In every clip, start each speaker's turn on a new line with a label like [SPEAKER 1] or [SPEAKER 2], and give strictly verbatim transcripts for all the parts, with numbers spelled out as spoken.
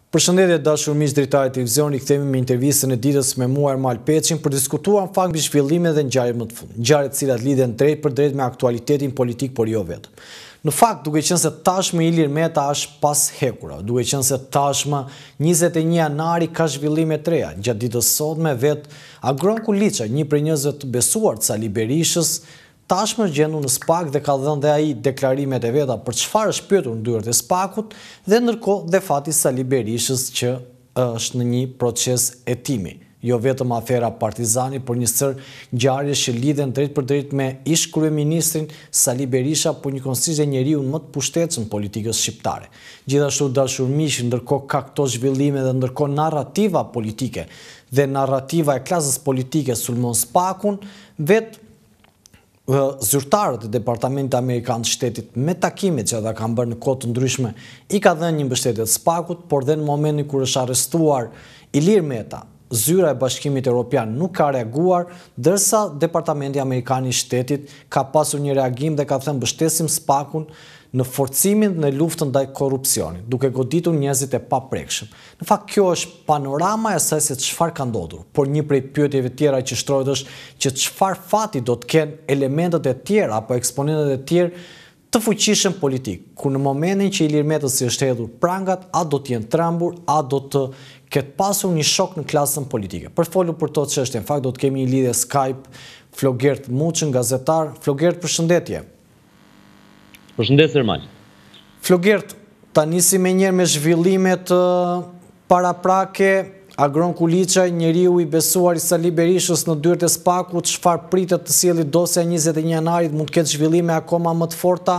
[SPEAKER 1] Përshëndetje dashur miq drejtarë televizioni, kthehemi me intervistën e ditës me mua Ermal Peçin për diskutuar në fakt mbi zhvillimet dhe ngjarjet më të fundit. Ngjarje të cilat lidhen drejt për drejt me aktualitetin politik, por jo vetëm. Në fakt, duke qenë se tashmë Ilir Meta është pas hekura, duke qenë se tashmë njëzet e një janari ka zhvillime të reja, gjatë ditës sotme vet Agron Kuliça, një prej njerëzve të besuar të Sali Berishës, tashmë është gjendur në SPAK dhe ka dhënë dhe ai deklarimet e veta për çfarë është pyetur në dyert e SPAK-ut, dhe ndërkohë dhe fati Sali Berishës që është në një proces hetimi. Jo vetëm afera Partizani, por një sër ngjarjesh që lidhen drejt për drejt me ish kryeministrin Sali Berisha, por një konsish e njeriu më të pushtetshëm politikës shqiptare. Gjithashtu dashur miq, ndërkohë ka këto zhvillime dhe ndërkohë narrativa politike dhe narrativa e klasës politike sulmon SPAK-un, vetë zyrtarët e Departamentit Amerikan të Shtetit me takimet që ata kanë bërë në kohë të ndryshme i ka dhënë një mbështetje të SPAK-ut, por dhe në momentin kur është arrestuar Ilir Meta, zyra e Bashkimit Evropian nuk ka reaguar, ndërsa Departamenti Amerikan i Shtetit ka pasur një reagim dhe ka thënë mbështesim SPAK-un në forcimin në luftën ndaj korrupsionit, duke goditur njerëzit e paprekshëm. Në fakt kjo është panorama e asaj se çfarë ka ndodhur, por një prej pyetjeve tjera që shtrohet është që çfarë fati do të kenë elementet e tjera apo eksponentët e tjerë të fuqishëm politik, ku në momentin që Ilir Metës si është hedhur prangat, a do të jenë trembur, a do të ketë pasur një shok në klasën politike. Për folur për to çështje, në fakt do të kemi një lidhje Skype Flogert Muçën, gazetar. Flogert, përshëndetje.
[SPEAKER 2] Përshëndes Ermal.
[SPEAKER 1] Flogert, ta nisim me njerë me zhvillimet paraprake. Agron Kuliça, njeriu i besuar i Sali Berishës në dyert e SPAK-ut, çfarë pritet të sjellë dosja njëzet e një janarit, mund të ketë zhvillime akoma më të forta?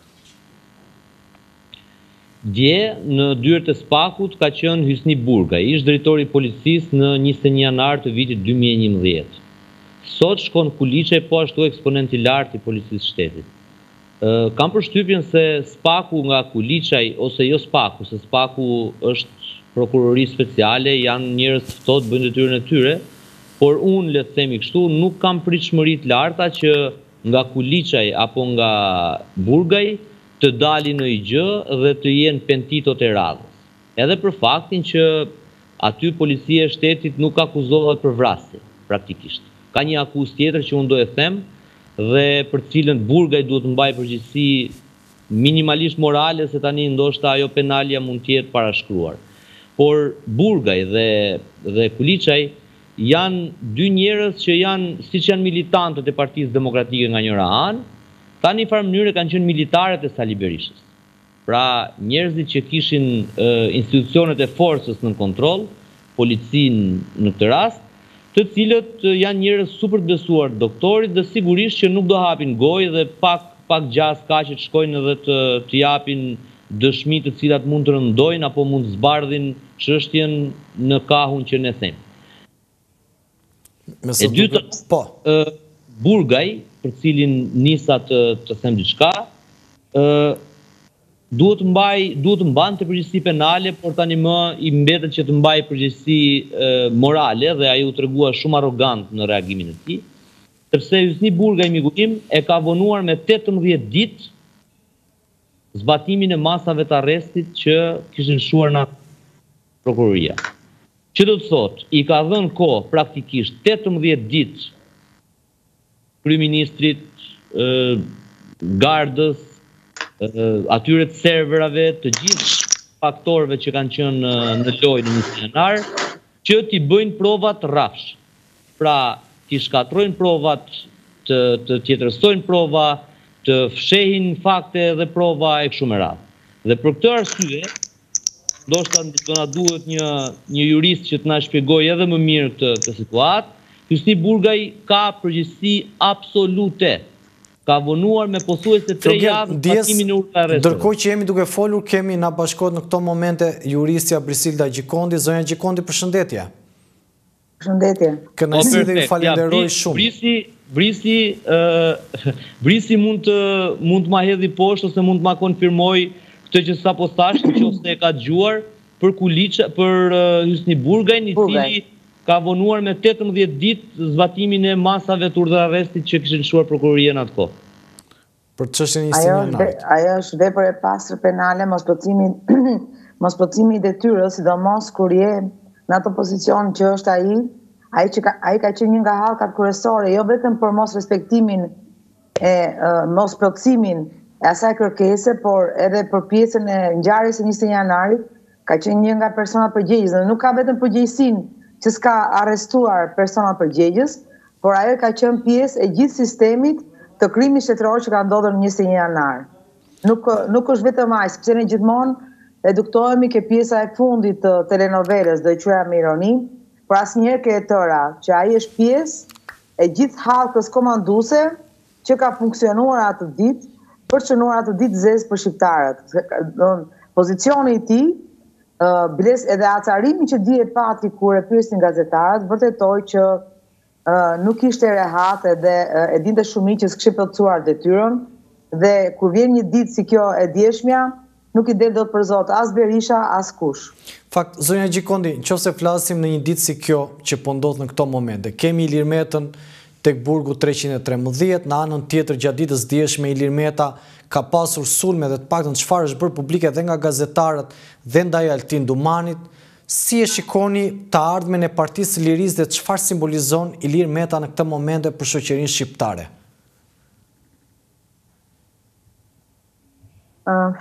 [SPEAKER 2] Dje në dyert e SPAK-ut ka qenë Hysni Burgaj, ish drejtori i policisë në njëzet e një janar të vitit dy mijë e njëmbëdhjetë. Sot shkon Kuliça, po ashtu eksponent i lartë i policisë shtetit. Kam përshtypjen se SPAK-u nga Kuliçaj, ose jo SPAK-u, se SPAK-u është prokurori speciale, janë njerëz ftohtë, bëjnë detyrën e tyre, por unë, le të themi kështu, nuk kam pritshmëri të larta që nga Kuliçaj apo nga Burgaj të dalin në I G dhe të jenë pentitot e radhës. Edhe për faktin që aty policia e shtetit nuk akuzohet për vrasje, praktikisht. Ka një akuzë tjetër që unë do e them, dhe për cilën Burgaj duhet të mbajë përgjegjësi minimalisht morale, se tani ndoshta ajo penalja mund të jetë parashkruar. Por Burgaj dhe dhe Kuliçaj janë dy njerëz që janë, siç janë militantët e Partisë Demokratike nga njëra anë, tani në farë mënyrë kanë qenë militarët e Sali Berishës. Pra njerëzit që kishin e, institucionet e forcës në kontroll, policinë në këtë rast, të cilët janë njerëz super të besuar doktorit dhe sigurisht që nuk do hapin gojë dhe pak pak gjas ka që të shkojnë edhe të, të japin dëshmi të cilat mund të rëndojnë apo mund të zbardhin çështjen në kahun që ne them. E dyta, po. Burgaj, për cilin nisa të, të them diçka, duhet të mbaj, duhet të mban të përgjegjësi penale, por tani më i mbetet që të mbaj përgjegjësi morale dhe ai u tregua shumë arrogant në reagimin e tij, sepse Hysni Burgaj, miku im, e ka vonuar me tetëmbëdhjetë ditë zbatimin e masave të arrestit që kishin shuar nga prokuroria. Që do të thotë, i ka dhënë kohë praktikisht tetëmbëdhjetë ditë kryeministrit, gardës, atyre të serverave, të gjithë faktorëve që kanë qenë në lojë në njëzet janar, që t'i bëjnë provat rrafsh. Pra, t'i shkatrojnë provat, të, të tjetërsojnë prova, të fshehin fakte dhe prova e kështu me radhë. Dhe për këtë arsye, ndoshta do na duhet një një jurist që të na shpjegojë edhe më mirë këtë, këtë situatë. Hysni Burgaj ka përgjegjësi absolute. Ka vonuar me pothuajse tre javë zbatimin e urdhrit arresti.
[SPEAKER 1] Ndërkohë që jemi duke folur, kemi na bashkohet në këto momente juristja Brisilda Gjikondi. Zonja Gjikondi, përshëndetje.
[SPEAKER 3] Përshëndetje.
[SPEAKER 1] Kënaqësi dhe ju falenderoj shumë.
[SPEAKER 2] Brisi, Brisi, uh, Brisi mund të mund të ma hedhi poshtë ose mund të ma konfirmoj këtë që sapo thash, nëse e ka dëgjuar për Kuliça, për uh, Hysni Burgajin, i cili ka vonuar me tetëmbëdhjetë ditë zbatimin e masave të urdhrit arrestit që kishin shuar prokuroria në atë kohë.
[SPEAKER 1] Për çështjen e njëzet e një janarit.
[SPEAKER 3] Ajo është vepër e pastër penale, mosplotësimi mosplotësimi i detyrës, sidomos kur je në ato pozicion që është ai, ai që ka, ai ka qenë një nga hallkat kryesore, jo vetëm për mos respektimin e uh, mos plotësimin e asaj kërkese, por edhe për pjesën e ngjarjes së njëzet e një janarit, ka qenë një nga personat përgjegjës dhe nuk ka vetëm përgjegjësinë që s'ka arrestuar persona përgjegjës, por ajo ka qenë pjesë e gjithë sistemit të krimit shtetëror që ka ndodhur në njëzet e një janar. Nuk, nuk është vetëm ai, sepse ne gjithmonë eduktohemi ke pjesa e fundit të telenovelës, do e quajmë me ironi, por asnjëherë ke e tëra, që ai është pjesë e gjithë hallkës komanduese që ka funksionuar atë ditë për të shënuar atë ditë zezë për shqiptarët. Pozicioni i tij, uh, biles edhe acarimi që dije pati kur e pyesin gazetarët, vërtetoi që uh, nuk ishte rehat edhe uh, e dinte shumë që s'kishte plotësuar detyrën, dhe kur vjen një ditë si kjo e djeshmja, nuk i del dot për Zot as Berisha, as kush.
[SPEAKER 1] Fakt, zonja Gjikondi, nëse flasim në një ditë si kjo që po ndodh në këto momente, kemi Ilir Metën tek burgu treqind e trembëdhjetë, në anën tjetër gjatë ditës djeshme Ilir Meta ka pasur sulme dhe të paktën çfarë është bërë publike dhe nga gazetarët dhe ndaj Altin Dumanit. Si e shikoni të ardhmen e Partisë së Lirisë dhe çfarë simbolizon Ilir Meta në këtë momente për shoqërinë shqiptare?
[SPEAKER 3] Uh,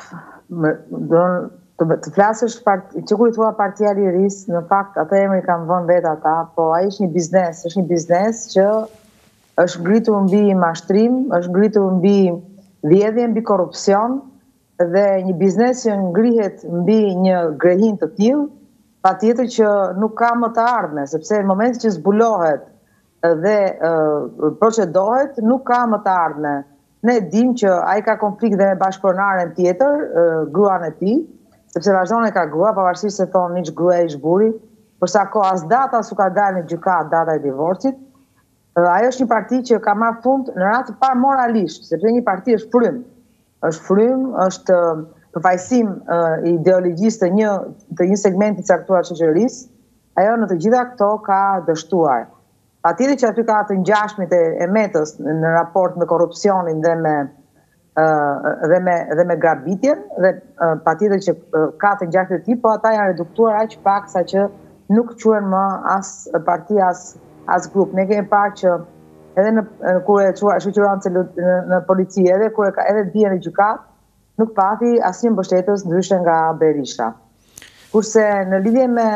[SPEAKER 3] do të, të flasësh që kur i thua Partia e Lirisë, në fakt atë emri kanë vënë vetë ata, po ai është një biznes, është një biznes që është ngritur mbi mashtrim, është ngritur mbi vjedhje, mbi korrupsion, dhe një biznes që ngrihet mbi një grehin të tillë, patjetër që nuk ka më të ardhme, sepse në momentin që zbulohet dhe uh, procedohet, nuk ka më të ardhme. Ne dim që ai ka konflikt dhe me bashkëpronaren tjetër, uh, gruan e tij, sepse vazhdon e ka grua, pavarësisht se thonë një grua e ish buri, përsa ko as data su ka dalë në gjykat, data e divorcit. Uh, ajo është një parti që ka marrë fund në radhë të parë moralisht, sepse një parti është frym. Është frym, është uh, përfaqësim uh, ideologjisë të një të një segmenti caktuar të shoqërisë. Ajo në të gjitha këto ka dështuar. Patjetër që aty ka të ngjashmit e, e Metës në raport me korrupsionin dhe me uh, dhe me dhe me grabitjen, dhe uh, patjetër që uh, ka të ngjashmit të tij, po ata janë reduktuar aq pak sa që nuk quhen më as parti as as grup. Ne kemi parë që edhe në kur e shoqëron në, në polici, edhe kur e ka edhe bie në gjykat, nuk pati asnjë mbështetës ndryshe nga Berisha. Kurse në lidhje me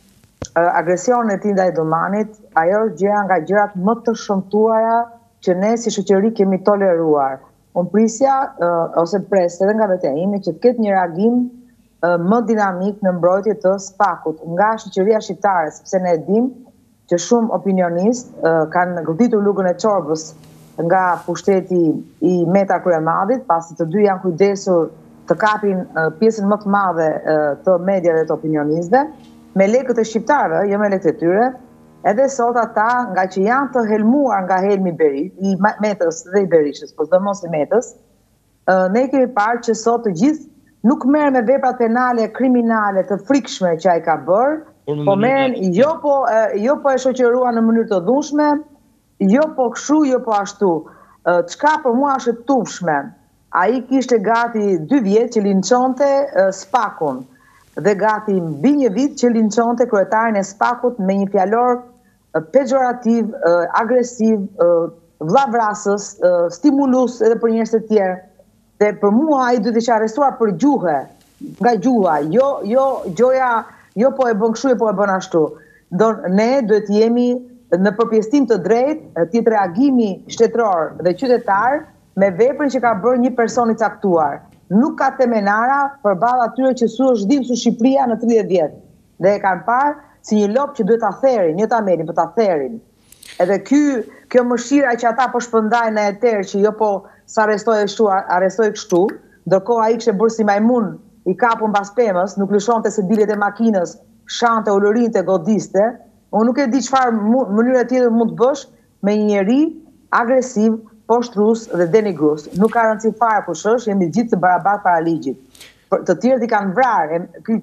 [SPEAKER 3] uh, agresionin e tij ndaj Dumanit, ajo është gjëra nga gjërat më të shëmtuara që ne si shoqëri kemi toleruar. Unë prisja uh, ose pres edhe nga vetja ime që të ketë një reagim uh, më dinamik në mbrojtje të spakut nga shoqëria shqiptare, sepse ne e dim që shumë opinionist uh, kanë goditur lugën e çorbës nga pushteti i Meta Kryemadit, pasi të dy janë kujdesur të kapin uh, pjesën më të madhe uh, të mediave dhe të opinionistëve, me lekët e shqiptarëve, jo me lekët e tyre, edhe sot ata, nga që janë të helmuar nga helmi Beri, i Metës dhe i Berishës, po sidomos i Metës, uh, ne kemi parë që sot të gjithë nuk merren me veprat penale kriminale të frikshme që ai ka bërë, po merren jo po jo po e shoqëruan në mënyrë të dhunshme, jo po kështu, jo po ashtu. Çka për mua është e tufshme. Ai kishte gati dy vjet që linçonte Spakun dhe gati mbi një vit që linçonte kryetarin e Spakut me një fjalor pejorativ, agresiv, vllavrasës, stimulus edhe për njerëz të tjerë. Dhe për mua ai duhet të ishte arrestuar për gjuhë, nga gjuha, jo jo gjoja. Jo po e bën kështu, jo po e bën ashtu. Do ne duhet jemi në përpjestim të drejtë, të jetë reagimi shtetëror dhe qytetar me veprën që ka bërë një person i caktuar. Nuk ka temenara përballë atyre që su është dim su Shqipëria në tridhjetë vjet. Dhe e kanë parë si një lop që duhet ta therin, jo ta merrin, por ta therin. Edhe ky kjo mëshira që ata po shpërndajnë në eter që jo po sa arrestoi kështu, arrestoi kështu, ndërkohë ai kishte bërë si majmun, i kapun pas pemës, nuk lëshonte se dilet e makinës, shante, ulërinte, godiste. Unë nuk e di çfarë mënyre tjetër mund të bësh me një njeri agresiv, poshtrus dhe denigrues. Nuk ka rëndësi fare kush është, jemi gjithë të barabartë para ligjit. Të tjerët i kanë vrarë,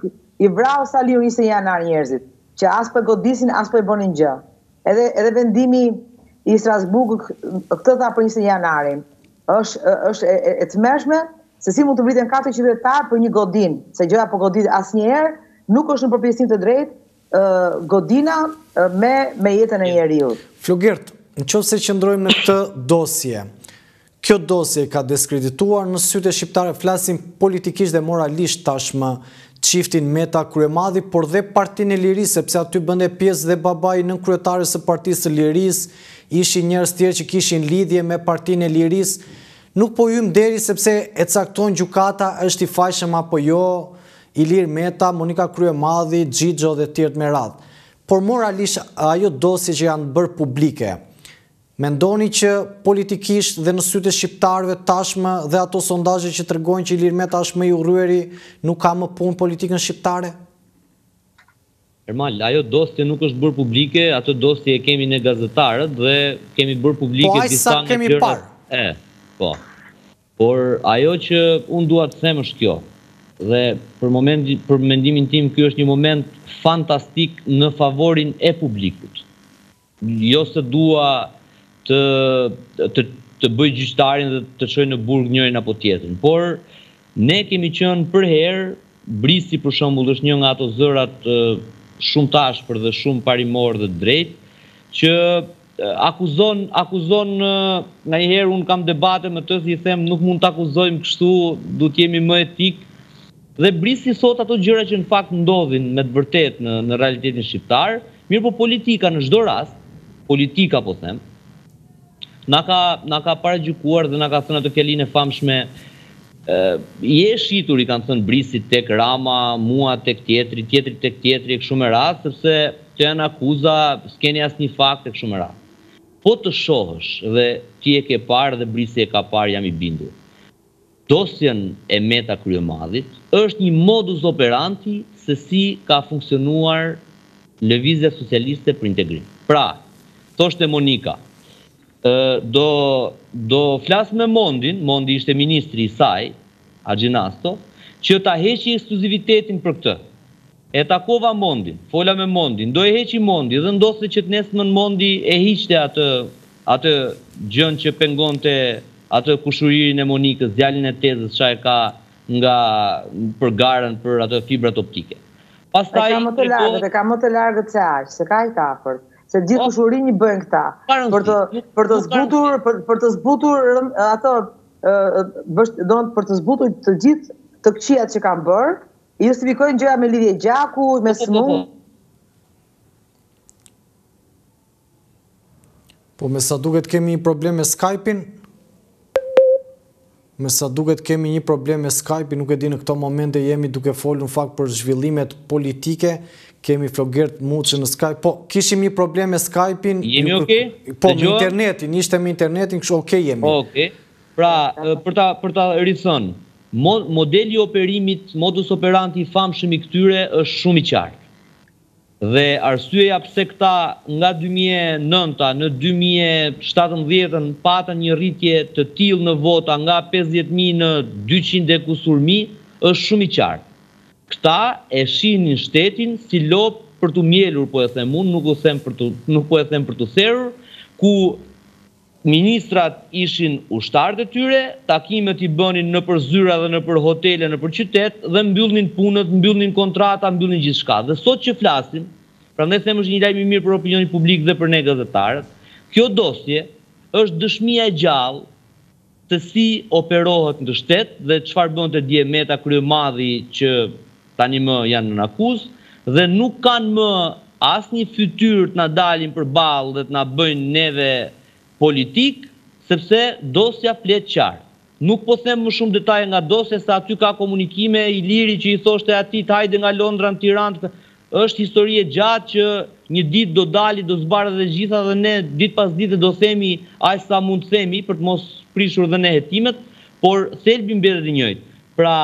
[SPEAKER 3] i vrau sa liu njëzet e një janar njerëzit, që as po e godisin, as po e bënin gjë. Edhe edhe vendimi i Strasburgut këtë tha për njëzet e një janarin. Është është e, e, e tmerrshme, se si mund të vriten katër qytetarë për një godin, se gjëra po godin asnjëherë nuk është në përpjesim të drejtë uh, godina uh, me, me jetën e njeriut.
[SPEAKER 1] Flogert, në qoftë se qëndrojmë në këtë dosje, kjo dosje ka diskredituar në sytë e shqiptare, flasim politikisht dhe moralisht tashmë çiftin Meta Kryemadhi, por dhe Partinë e Lirisë, sepse aty bënde pjesë dhe babai nën kryetare së Partisë së Lirisë, ishin njerëz tjerë që kishin lidhje me Partinë e Lirisë. Nuk po hym deri sepse e cakton gjykata është i fajshëm apo jo, Ilir Meta, Monika Kryemadhi, Xhixho dhe tjerë me radhë. Por moralisht ajo dosje që janë bërë publike, mendoni që politikisht dhe në sytë e shqiptarëve tashmë dhe ato sondazhe që tregojnë që Ilir Meta është më i urryeri nuk ka më punë politikën shqiptare?
[SPEAKER 2] Ermal, ajo dosje nuk është bërë publike, ato dosje e kemi në gazetarët dhe kemi bërë publike
[SPEAKER 1] po,
[SPEAKER 2] disa nga
[SPEAKER 1] kemi
[SPEAKER 2] gjërat.
[SPEAKER 1] parë.
[SPEAKER 2] E, po. Por ajo që unë dua të them është kjo. Dhe për momentin, për mendimin tim, ky është një moment fantastik në favorin e publikut. Jo se dua të, të, të bëj gjyqtarin dhe të çoj në burg njërin apo tjetrin. Por ne kemi qenë për herë, Brisi për shembull është një nga ato zërat shumë tashpër dhe shumë parimor dhe drejt, që akuzon, akuzon nga një herë unë kam debate me të si i them nuk mund të akuzojmë kështu, du t'jemi më etik. Dhe Brisi sot ato gjëra që në fakt ndodhin me të vërtet në, në realitetin shqiptar, mirë po politika në çdo rast, politika po them, na ka, na ka paragjykuar dhe na ka thënë ato fjalinë e famshme, e, je shitur i kanë thënë Brisi tek Rama, mua tek tjetri, tjetri tek tjetri e kështu me radhë, sepse të janë akuza, s'keni asnjë fakt e kështu me radhë. Po të shohësh dhe ti e ke parë dhe Brisi e ka parë, jam i bindur. Dosjen e Meta Kryemadhit është një modus operandi se si ka funksionuar lëvizja socialiste për integrim. Pra, thoshte Monika, do, do flasë me Mondin, Mondi ishte ministri i saj, Agjinasto, që ta heqi ekskluzivitetin për këtë. E takova Mondin, fola me Mondin, do e heqi Mondi, dhe ndosë që të nesëmën Mondi e hiqte atë, atë gjën që pengonte atë kushuririn e Monikës, djalin e tezës që e ka nga përgarën për atë fibrat optike. Pastaj,
[SPEAKER 3] e ka më të largët, e ka më të largët se aq, se ka i kapërt. Se gjithë kushurinjë bëjnë këta. Për të, për të zbutur, për, për të zbutur ato, do për të zbutur të gjithë të këqijat që kanë bërë, i justifikojnë gjëra me lidhje gjaku, me smun.
[SPEAKER 1] Po me sa duket kemi një problem me Skype-in, me sa duket kemi një problem me Skype-in, nuk e di në këto momente jemi duke folur në fakt për zhvillimet politike, kemi Flogert Muçi në Skype, po kishim një problem me Skype-in.
[SPEAKER 2] Jemi okej?
[SPEAKER 1] Po me internetin, ishte me internetin, kështu okej jemi.
[SPEAKER 2] Okej. Pra, për ta për ta rithënë, modeli i operimit, modus operandi i famshëm i këtyre është shumë i qartë. Dhe arsyeja pse këta nga dy mijë e nënta në dy mijë e shtatëmbëdhjetë patën një rritje të tillë në vota nga pesëdhjetë mijë në dyqind e kusur mijë është shumë i qartë. Këta e shihnin shtetin si lop për të mjelur, po e them unë, nuk, nuk po e them për të therrur, ku ministrat ishin ushtarët e tyre, takimet i bënin në për zyra dhe në për hotele, në për qytet, dhe mbyllnin punët, mbyllnin kontrata, mbyllnin gjithçka. Dhe sot që flasim, prandaj them është një lajm i mirë për opinionin publik dhe për ne gazetarët, kjo dosje është dëshmia e gjallë se si operohet në shtet dhe çfarë bënte dje Meta Kryemadhi që tani më janë në akuzë, dhe nuk kanë më asnjë fytyrë të na dalin përballë dhe të na bëjnë neve politik, sepse dosja flet qartë. Nuk po them më shumë detaje nga dosja, se aty ka komunikime i Iliri që i thoshte atit hajde nga Londra në Tiranë. Është histori e gjatë që një ditë do dali, do zbarë dhe gjitha dhe ne ditë pas ditë do themi aq sa mund të themi për të mos prishur dhe ne hetimet, por thelbi mbetet i njëjtë. Pra,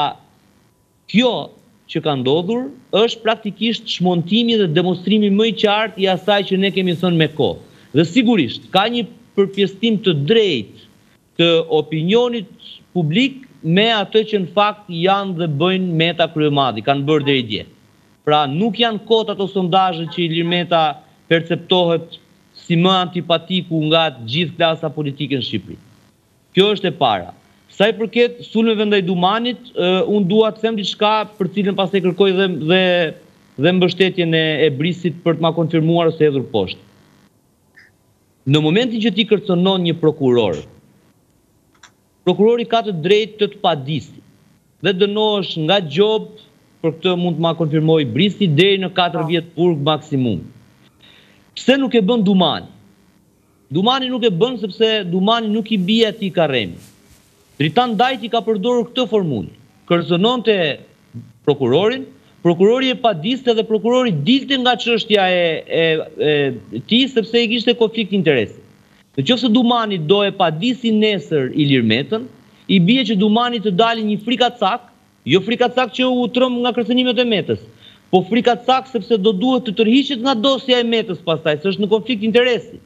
[SPEAKER 2] kjo që ka ndodhur është praktikisht shmontimi dhe demonstrimi më i qartë i asaj që ne kemi thënë me kohë. Dhe sigurisht ka një përpjestim të drejtë të opinionit publik me atë që në fakt janë dhe bëjnë Meta Kryemadhi, kanë bërë deri dje. Pra nuk janë kot ato sondazhe që Ilir Meta perceptohet si më antipatiku nga gjithë klasa politike në Shqipëri. Kjo është e para. Sa i përket sulmeve ndaj Dumanit, uh, unë dua të them diçka për cilën pastaj kërkoj dhe, dhe, dhe mbështetjen e, e Brisit për të ma konfirmuar ose hedhur poshtë. Në momentin që ti kërcënon një prokuror, prokurori ka të drejtë të të padisi dhe dënohesh nga gjob, për këtë mund të ma konfirmoj Brisi, deri në katër vjet burg maksimum. Pse nuk e bën Dumani? Dumani nuk e bën sepse Dumani nuk i bie atij Karremi. Dritan Dajti ka përdorur këtë formulë. Kërcënonte prokurorin, prokurori e padiste dhe prokurori dilte nga çështja e, e, e tij sepse i kishte konflikt interesi. Nëse Dumani do e padisi nesër Ilir Metën, i bie që Dumani të dalë një frikacak, jo frikacak që u trëm nga kërcënimet e Metës, po frikacak sepse do duhet të tërhiqet nga dosja e Metës pastaj, se është në konflikt interesi.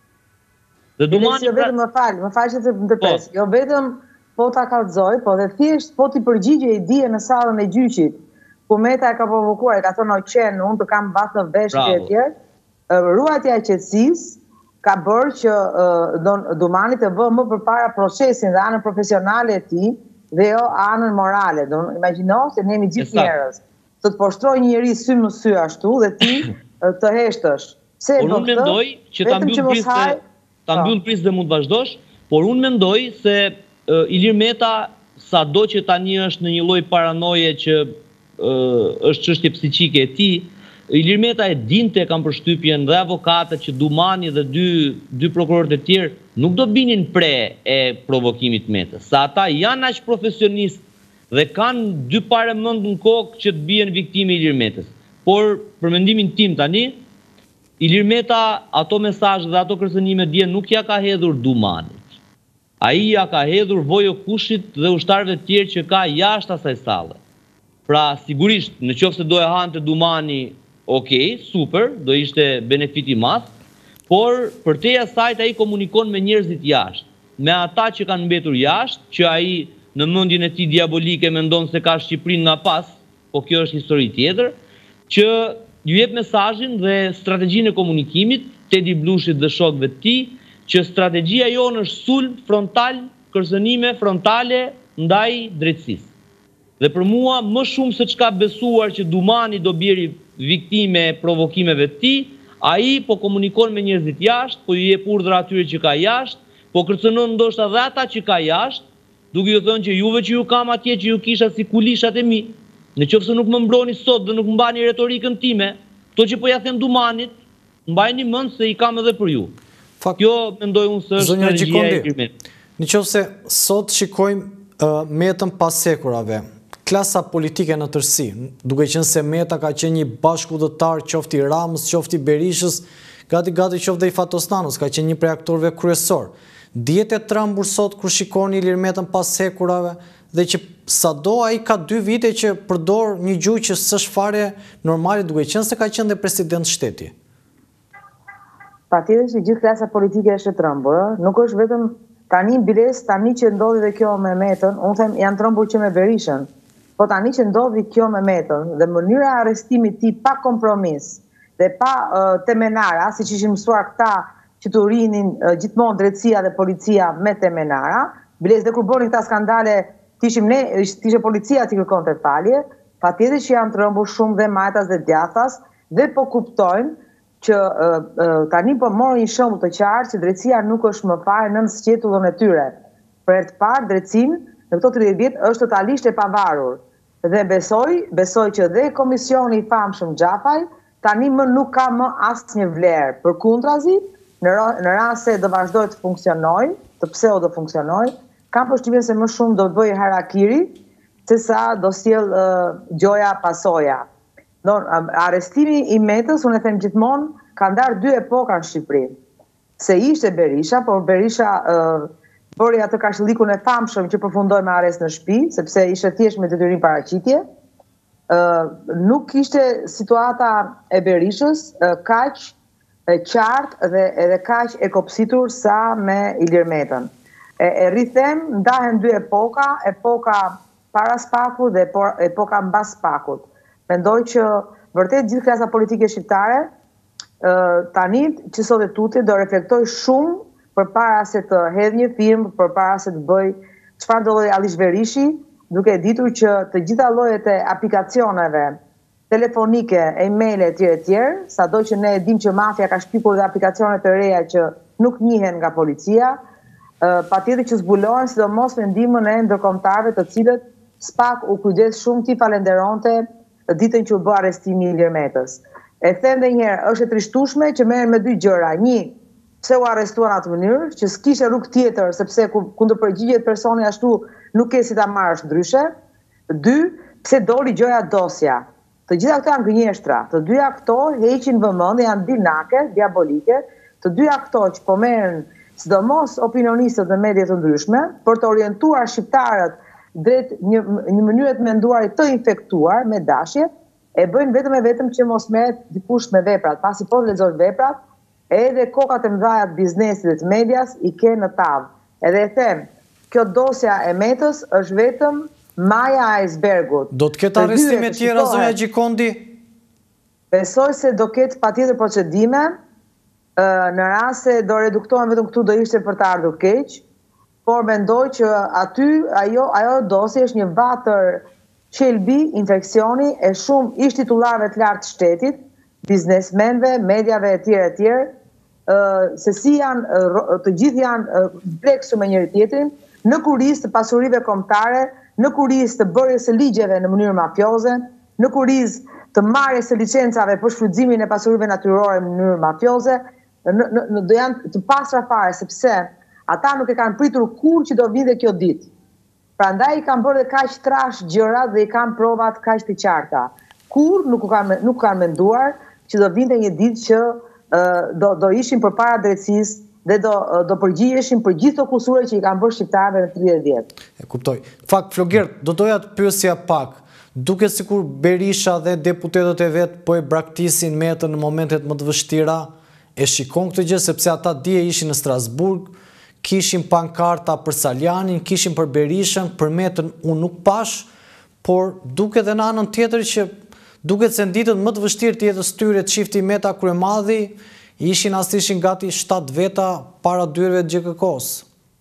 [SPEAKER 3] Dhe Dumani jo vetëm më fal, më fal që të ndërpres. Jo vetëm po ta kallzoj, po dhe thjesht po ti përgjigje i dije në sallën e gjyqit, ku Meta e ka provokuar, e ka thënë o qenë, unë të kam bath në veshje e tjerë, ruajtja e qetësisë ka bërë që uh, Dumani të vë më përpara procesin dhe anën profesionale e tij dhe jo anën morale. Do imagjino se ne jemi gjithë njerëz. Të të poshtroj një njeri sy më sy ashtu dhe ti uh, të heshtësh. Pse
[SPEAKER 2] por unë mendoj që ta mbyll prisë haj... ta mbyll prisë dhe mund të vazhdosh, por unë mendoj se uh, Ilir Meta, sado që tani është në një lloj paranoje që uh, është çështje psiqike e tij, Ilir Meta e dinte, kam përshtypjen, dhe avokatët që Dumani dhe dy, dy prokurorët e tjerë nuk do binin pre e provokimit Metës. Sa ata janë aq profesionistë dhe kanë dy pare mend në kokë që të bien viktime Ilir Metës. Por, për mendimin tim tani, Ilir Meta ato mesazhe dhe ato kërcënime dje nuk ja ka hedhur Dumanit. Ai ja ka hedhur Vojo Kushit dhe ushtarëve të tjerë që ka jashtë asaj salle. Pra, sigurisht, në qoftë se do e hante Dumani, okej, super, do ishte benefiti madh, por për te asajt ai komunikon me njerëzit jashtë, me ata që kanë mbetur jashtë, që ai në mendjen e tij diabolike mendon se ka Shqipërinë nga pas, po kjo është histori tjetër, që ju jep mesazhin dhe strategjinë e komunikimit Tedi Blushit dhe shokëve të tij, që strategjia jonë është sulm frontal, kërcënime frontale ndaj drejtësisë. Dhe për mua, më shumë se çka besuar që Dumani do bjeri viktime e provokimeve të tij, ai po komunikon me njerëzit jashtë, po ju jep urdhra atyre që ka jashtë, po kërcënon ndoshta dhe ata që ka jashtë, duke ju thënë që juve që ju kam atje që ju kisha si kulishat e mi, nëse nuk më mbroni sot dhe nuk mbani retorikën time, to që po ja them Dumanit, mbajini mend se i kam edhe për ju. Fakt, kjo mendoj unë se është strategjia e Ilir.
[SPEAKER 1] Nëse sot shikojmë uh, Metën pas sekurave, klasa politike në tërësi, duke qenë se Meta ka qenë një bashkëudhëtar qofti i Ramës, qofti i Berishës, gati gati qofti i Fatosnanës, ka qenë një prej aktorëve kryesor. Dihet e trembur sot kur shikoni Ilir Metën pas sekurave dhe që sado ai ka dy vite që përdor një gjuhë që s'është fare normale, duke qenë se ka qenë dhe president shteti.
[SPEAKER 3] Patjetër që gjithë klasa politike është e trembur, nuk është vetëm tani biles, tani që ndodhi dhe kjo me Metën, unë them janë trembur që me Berishën. Po tani që ndodhi kjo me Metën dhe mënyra e arrestimit ti pa kompromis dhe pa uh, temenara, si që ishin mësuar këta që të urinin uh, gjithmonë drejtësia dhe policia me temenara, biles dhe kur boni këta skandale, tishim ne, tishe policia që kërkon të falje, patjetër që janë trembur shumë dhe majtas dhe djathtas, dhe po kuptojnë që uh, uh, tani po morë një shembull të qartë që drejtësia nuk është më fare nën sqetullën e tyre. Për herë të parë drejtësinë në këto tridhjetë vjet është totalisht e pavarur. Dhe besoj, besoj që dhe komisioni i famshëm Xhafaj tani më nuk ka më asnjë vlerë. Përkundrazi, në, në rast se do vazhdojë të funksionojë, të pseu do funksionojë, kam përshtypjen se më shumë do të bëjë harakiri sesa do sjell uh, gjoja pasoja. Do, arrestimi i Metës, unë e them gjithmonë, ka ndarë dy epoka në Shqipëri. Se ishte Berisha, por Berisha uh, bëri atë kashillikun e famshëm që përfundoi me arrest në shtëpi, sepse ishte thjesht me detyrim paraqitje. Uh, nuk ishte situata e Berishës uh, kaq e qartë dhe edhe kaq e kopsitur sa me Ilir Metën. E, e rrithem, ndahen dy epoka, epoka para spakut dhe epoka mbas spakut. Mendoj që vërtet gjithë klasa politike shqiptare uh, tani që sot e tuti do reflektoj shumë për para se të hedh një film, për para se të bëj çfarë do lloj Alish Verishi, duke ditur që të gjitha llojet e aplikacioneve telefonike, e-mail e tjerë e tjerë, sado që ne e dim që mafia ka shpikur dhe aplikacione të reja që nuk njihen nga policia, patjetër që zbulohen, sidomos me ndihmën e ndërkombëtarëve të cilët SPAK u kujdes shumë ti falenderonte ditën që u bë arrestimi i Ilir Metës. E them edhe një herë, është e trishtueshme që merren me dy gjëra. Një, pse u arrestuan në atë mënyrë, që s'kishte rrugë tjetër sepse kundër përgjigjet personi ashtu nuk ke si ta marrësh ndryshe. Dy, pse doli gjoja dosja. Të gjitha këto janë gënjeshtra. Të dyja këto heqin vëmendje, janë dilnake, diabolike. Të dyja këto që po merren sidomos opinionistët dhe mediat të ndryshme për të orientuar shqiptarët drejt një, një mënyre të menduarit të infektuar me dashje, e bëjnë vetëm e vetëm që mos merret dikush me veprat. Pasi po lexosh veprat, edhe kokat e mëdha të biznesit dhe të medias i ke në tavë. Edhe e them, kjo dosja e Metës është vetëm maja e icebergut.
[SPEAKER 1] Do të ketë arrestime tjera, zonja Gjikondi?
[SPEAKER 3] Besoj se do ketë patjetër procedime. Në rast se do reduktohen vetëm këtu do ishte për të ardhur keq, por mendoj që aty ajo ajo dosje është një vatër qelbi, infeksioni e shumë ish titullarëve të lartë të shtetit, biznesmenve, mediave e tjerë e tjerë, se si janë, të gjithë janë bleksur me njëri tjetrin, në kurizë të pasurive kombëtare, në kurizë të bërjes së ligjeve në mënyrë mafioze, në kurizë të marrjes së licencave për shfrytëzimin e pasurive natyrore në mënyrë mafioze, në do janë të pastra fare, sepse ata nuk e kanë pritur kur që do vinte kjo ditë. Prandaj i kanë bërë dhe kaq trash gjërat dhe i kanë provat kaq të qarta. Kur nuk kanë nuk kanë menduar që do vinte një ditë që uh, do do ishin përpara drejtësisë dhe do do përgjigjeshin për gjithë ato kusure që i kanë bërë shqiptarëve në tridhjetë vjet.
[SPEAKER 1] E kuptoj. Fakt Flogert, do doja të pyesja pak. Duket sikur Berisha dhe deputetët e vet po e braktisin Metën në momentet më të vështira. E shikon këtë gjë sepse ata dje ishin në Strasburg, kishin pankarta për Saljanin, kishin për Berishën, për Metën unë nuk pash, por duket edhe në anën tjetër që duket se në ditët më të vështirë të jetës tyre çifti Meta Kryemadhi ishin as ishin gati shtatë veta para dyerve të G K K-s.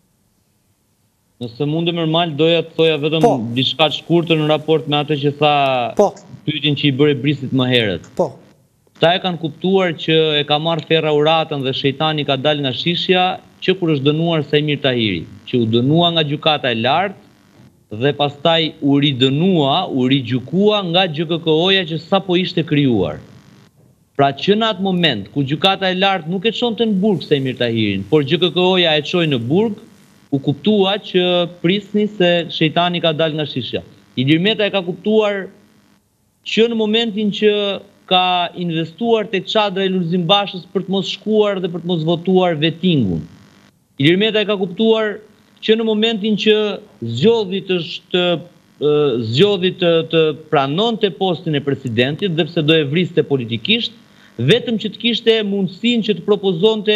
[SPEAKER 2] Nëse mundem normal, doja të thoja vetëm po. diçka të shkurtër në raport me atë që tha
[SPEAKER 1] po.
[SPEAKER 2] pyetjen që i bëri Brisit më herët.
[SPEAKER 1] Po.
[SPEAKER 2] Ta e kanë kuptuar që e ka marrë ferra uratën dhe shejtani ka dalë nga shishja që kur është dënuar Sajmir Tahiri, që u dënua nga gjykata e lartë dhe pastaj u ridënua, u rigjykua nga G K K-oja që sapo ishte krijuar. Pra që në atë moment ku gjykata e lartë nuk e çonte në burg Sajmir Tahirin, por G K K-oja e çoi në burg, u kuptua që prisni se shejtani ka dalë nga shishja. Ilir Meta e ka kuptuar që në momentin që ka investuar tek çadra e Lulzim Bashës për të mos shkuar dhe për të mos votuar vetingun. Ilir Meta e ka kuptuar që në momentin që zgjodhi të të zgjodhi të, të pranonte postin e presidentit dhe pse do e vriste politikisht, vetëm që të kishte mundësinë që të propozonte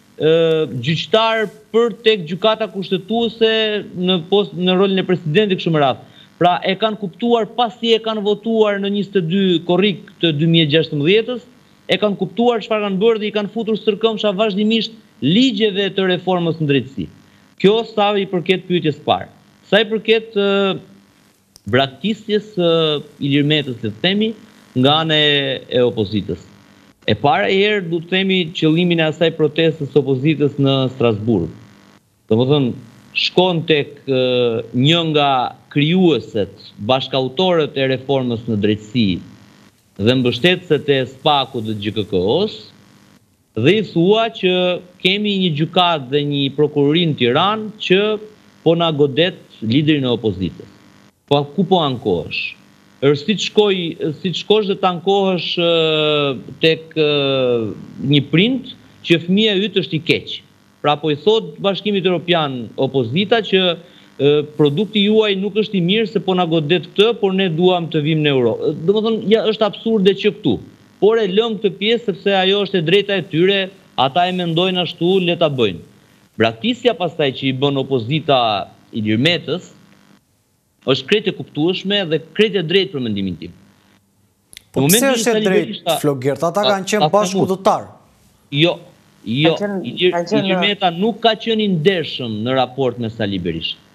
[SPEAKER 2] gjyqtar për tek gjykata kushtetuese në post në rolin e presidentit kështu me radhë. Pra e kanë kuptuar pasi e kanë votuar në njëzet e dy korrik të dy mijë e gjashtëmbëdhjetës, e kanë kuptuar çfarë kanë bërë dhe i kanë futur stërkëmsha vazhdimisht ligjeve të reformës në drejtësi. Kjo sa i përket pyetjes parë. Sa i përket uh, braktisjes uh, Ilir Metës, le të themi, nga ana e, e opozitës. E para herë du të themi qëllimin e asaj protestës opozitës në Strasburg. Domethënë, shkon tek uh, një nga krijueset, bashkautorët e reformës në drejtësi dhe mbështetësit e SPAK-ut dhe G K K-s, dhe i thua që kemi një gjykatë dhe një prokurori në Tiranë që po na godet liderin e opozitës. Po ku po ankohesh? Është si të shkoj, si të shkosh dhe të ankohesh uh, tek uh, një prind që fëmia yt është i keq. Pra po i thot Bashkimit Evropian opozita që uh, produkti juaj nuk është i mirë se po na godet këtë, por ne duam të vim në Europë. Domethënë, ja është absurde që këtu. Por e lëm këtë pjesë sepse ajo është e drejta e tyre, ata e mendojnë ashtu, le ta bëjnë. Braktisja pastaj që i bën opozita Ilir Metës është krejt e kuptueshme dhe krejt e drejtë për mendimin tim.
[SPEAKER 1] Po pse është e drejtë, Flogert? Ata kanë qenë bashkëpunëtar.
[SPEAKER 2] Jo, jo. Ilir Meta nuk ka qenë i ndershëm në raport me Sali Berisha.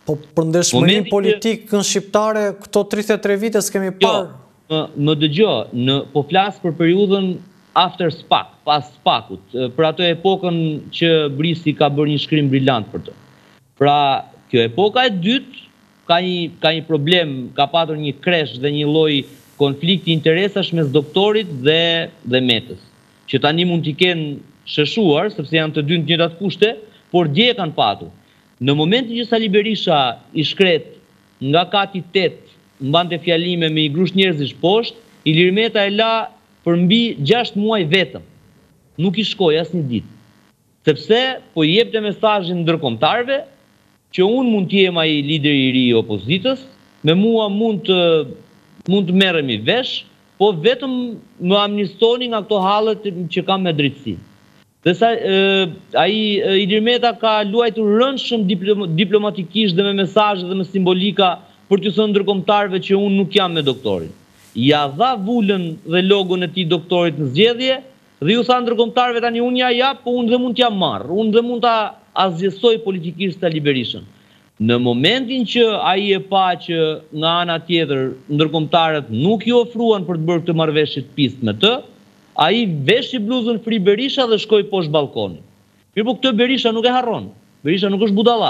[SPEAKER 1] Po për ndeshmërinë politik në shqiptare, këto tridhjetë e tre vite s'kemi parë.
[SPEAKER 2] Jo, më dëgjo, në po flas për periudhën after SPAC, pas SPAC-ut, për ato epokën që Brisi ka bërë një shkrim brillant për të. Pra, kjo epoka e dytë ka një ka një problem, ka patur një kresh dhe një lloj konflikti interesash mes doktorit dhe dhe Metës, që tani mund t'i kenë sheshuar, sepse janë të dy në të njëjtat kushte, por dje kanë patur. Në momentin që Sali Berisha i shkret nga kati tetë, mbante fjalime me i grush njerëzish poshtë, Ilir Meta e la për mbi gjashtë muaj vetëm. Nuk i shkoi asnjë ditë. Sepse po i jepte mesazhin ndërkombëtarëve që unë mund të jem ai lideri i ri i opozitës, me mua mund të mund të merremi vesh, po vetëm më amnistoni nga këto hallet që kam me drejtësi. Dhe sa ai Ilir Meta ka luajtur rëndshëm diplomatikisht dhe me mesazhe dhe me simbolika për të thënë ndërkombëtarëve që unë nuk jam me doktorin. Ja dha vulën dhe logon e tij doktorit në zgjedhje dhe ju tha ndërkombëtarëve tani unë ja jap, po unë dhe mund t'ja marr, unë dhe mund ta azjesoj politikisht Sali Berishën. Në momentin që ai e pa që nga ana tjetër ndërkombëtarët nuk i ofruan për të bërë këtë marrëveshje të pistë me të, ai veshi bluzën Free Berisha dhe shkoi poshtë balkonit. Mirë, po këtë Berisha nuk e harron. Berisha nuk është budalla.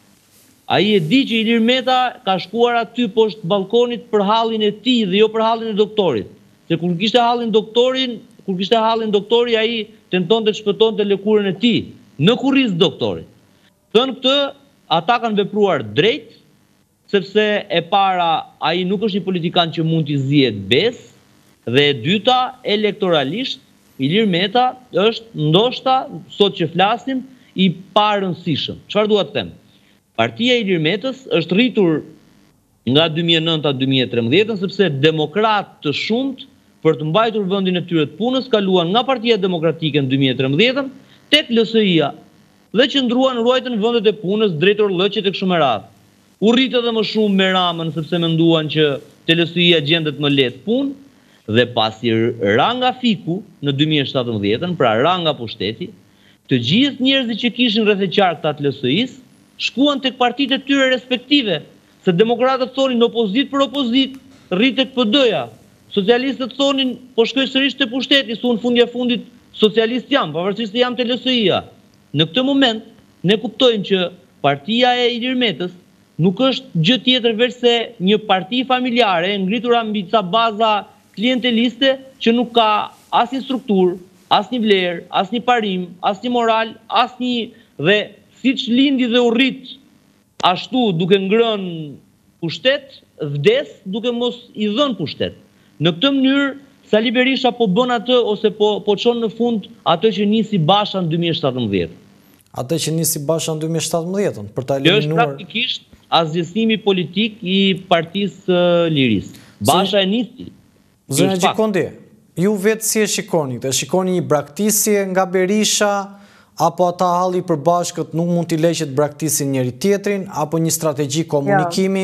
[SPEAKER 2] Ai e di që Ilir Meta ka shkuar aty poshtë balkonit për hallin e tij dhe jo për hallin e doktorit. Se kur kishte hallin doktorin, kur kishte hallin doktori, ai tentonte të shpëtonte lëkurën e tij në kurriz doktorit. Thënë këtë, ata kanë vepruar drejt, sepse e para ai nuk është një politikan që mund t'i zihet besë, dhe e dyta, elektoralisht, Ilir Meta është ndoshta, sot që flasim, i parëndësishëm. Çfarë dua të them? Partia e Ilir Metës është rritur nga dy mijë e nëntë a dy mijë e trembëdhjetë, sepse demokratë të shumt për të mbajtur vendin e tyre të punës kaluan nga Partia Demokratike në dy mijë e trembëdhjetë tek L S I-a dhe qëndruan ruajtën vendet e punës drejt orllëqe tek shumë radhë. U rrit edhe më shumë me Ramën sepse menduan që te L S I-a gjendet më lehtë punë dhe pasi ra nga fiku në dy mijë e shtatëmbëdhjetë, pra ra nga pushteti, të gjithë njerëzit që kishin rreth e qarkta të L S I-s shkuan tek partitë e tyre respektive, se demokratët thonin në opozit për opozit, rrit tek P D-ja. Socialistët thonin po shkoj sërish te pushteti, thuan fundja fundit socialist jam, pavarësisht se jam te L S I-a. Në këtë moment ne kuptojmë që partia e Ilir Metës nuk është gjë tjetër veç se një parti familjare ngritur mbi ca baza klienteliste që nuk ka asnjë strukturë, asnjë vlerë, asnjë parim, asnjë moral, asnjë dhe siç lindi dhe u rrit ashtu duke ngrënë pushtet, vdes duke mos i dhënë pushtet. Në këtë mënyrë Sali Berisha po bën atë ose po po çon në fund atë që nisi Basha në dy mijë e shtatëmbëdhjetë.
[SPEAKER 1] Atë që nisi Basha në dy mijë e shtatëmbëdhjetë për ta
[SPEAKER 2] eliminuar. Është praktikisht azhësimi politik i Partisë Lirisë. Basha e nisi.
[SPEAKER 1] Zona Gjikondi, ju vetë si e shikoni? Të shikoni një braktisje nga Berisha apo ata halli i përbashkët nuk mund t'i leqet braktisin njëri tjetrin apo një strategji komunikimi?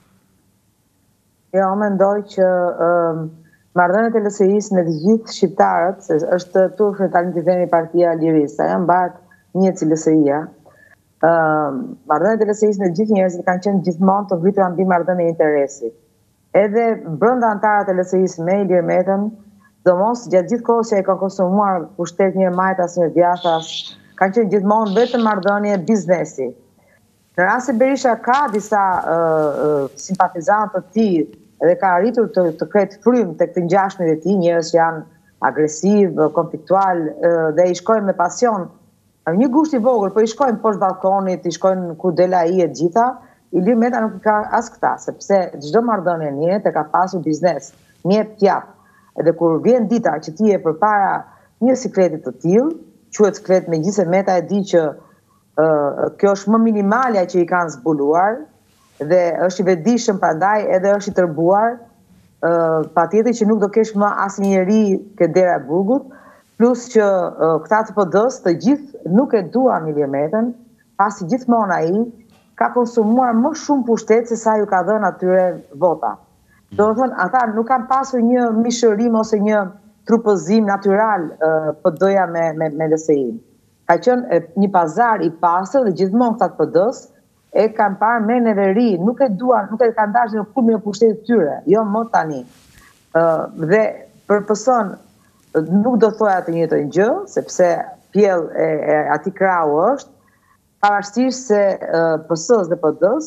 [SPEAKER 3] Jo, mendoj që marrëdhëniet e L S I-s me të gjithë shqiptarët, se është turpë tani të themi Partia e Lirisë, ajo mbahet një si L S I-a. Marrëdhëniet e L S I-s me të gjithë njerëzit kanë qenë gjithmonë të ngritura mbi marrëdhënie interesi. Edhe brenda antarët e L S I-s me Ilir Metën, domos gjatë gjithë kohës që ai ka konsumuar pushtet një majtas, një djathtas, kanë qenë gjithmonë vetëm marrëdhënie biznesi. Në rast se Berisha ka disa simpatizantë të tij dhe ka arritur të, të ketë frym tek të ngjashmit e tij, njerëz që janë agresiv, konfliktual dhe i shkojnë me pasion. Një gusht i vogël, po i shkojnë poshtë balkonit, i shkojnë ku del ai e gjitha, Ilir Meta nuk ka as këta, sepse çdo marrëdhënie në jetë ka pasur biznes, një jep t'jap. Edhe kur vjen dita që ti je përpara një sikleti të tillë, quhet siklet megjithëse Meta e di që uh, kjo është më minimalja që i kanë zbuluar dhe është i vetëdijshëm, prandaj edhe është i tërbuar, uh, patjetër që nuk do kesh më asnjë njeri ke dera e burgut, plus që uh, këta të P D-s të gjithë nuk e duan Ilir Metën, pasi gjithmonë ai ka konsumuar më shumë pushtet se sa ju ka dhënë atyre vota. Do të thënë, ata nuk kanë pasur një mishërim ose një trupëzim natyral uh, P D-ja me, me, me L S I-n. Ka qenë një pazar i pastër dhe gjithmonë këta P D-s e kanë parë me neveri, nuk e duan, nuk e kanë dashur në kulmin e pushtetit të tyre, jo më tani. Uh, dhe përpëson, nuk do thoja të njëjtën gjë, sepse pjell e, e ati krau është, pavarësisht se uh, P S-s dhe P D-s,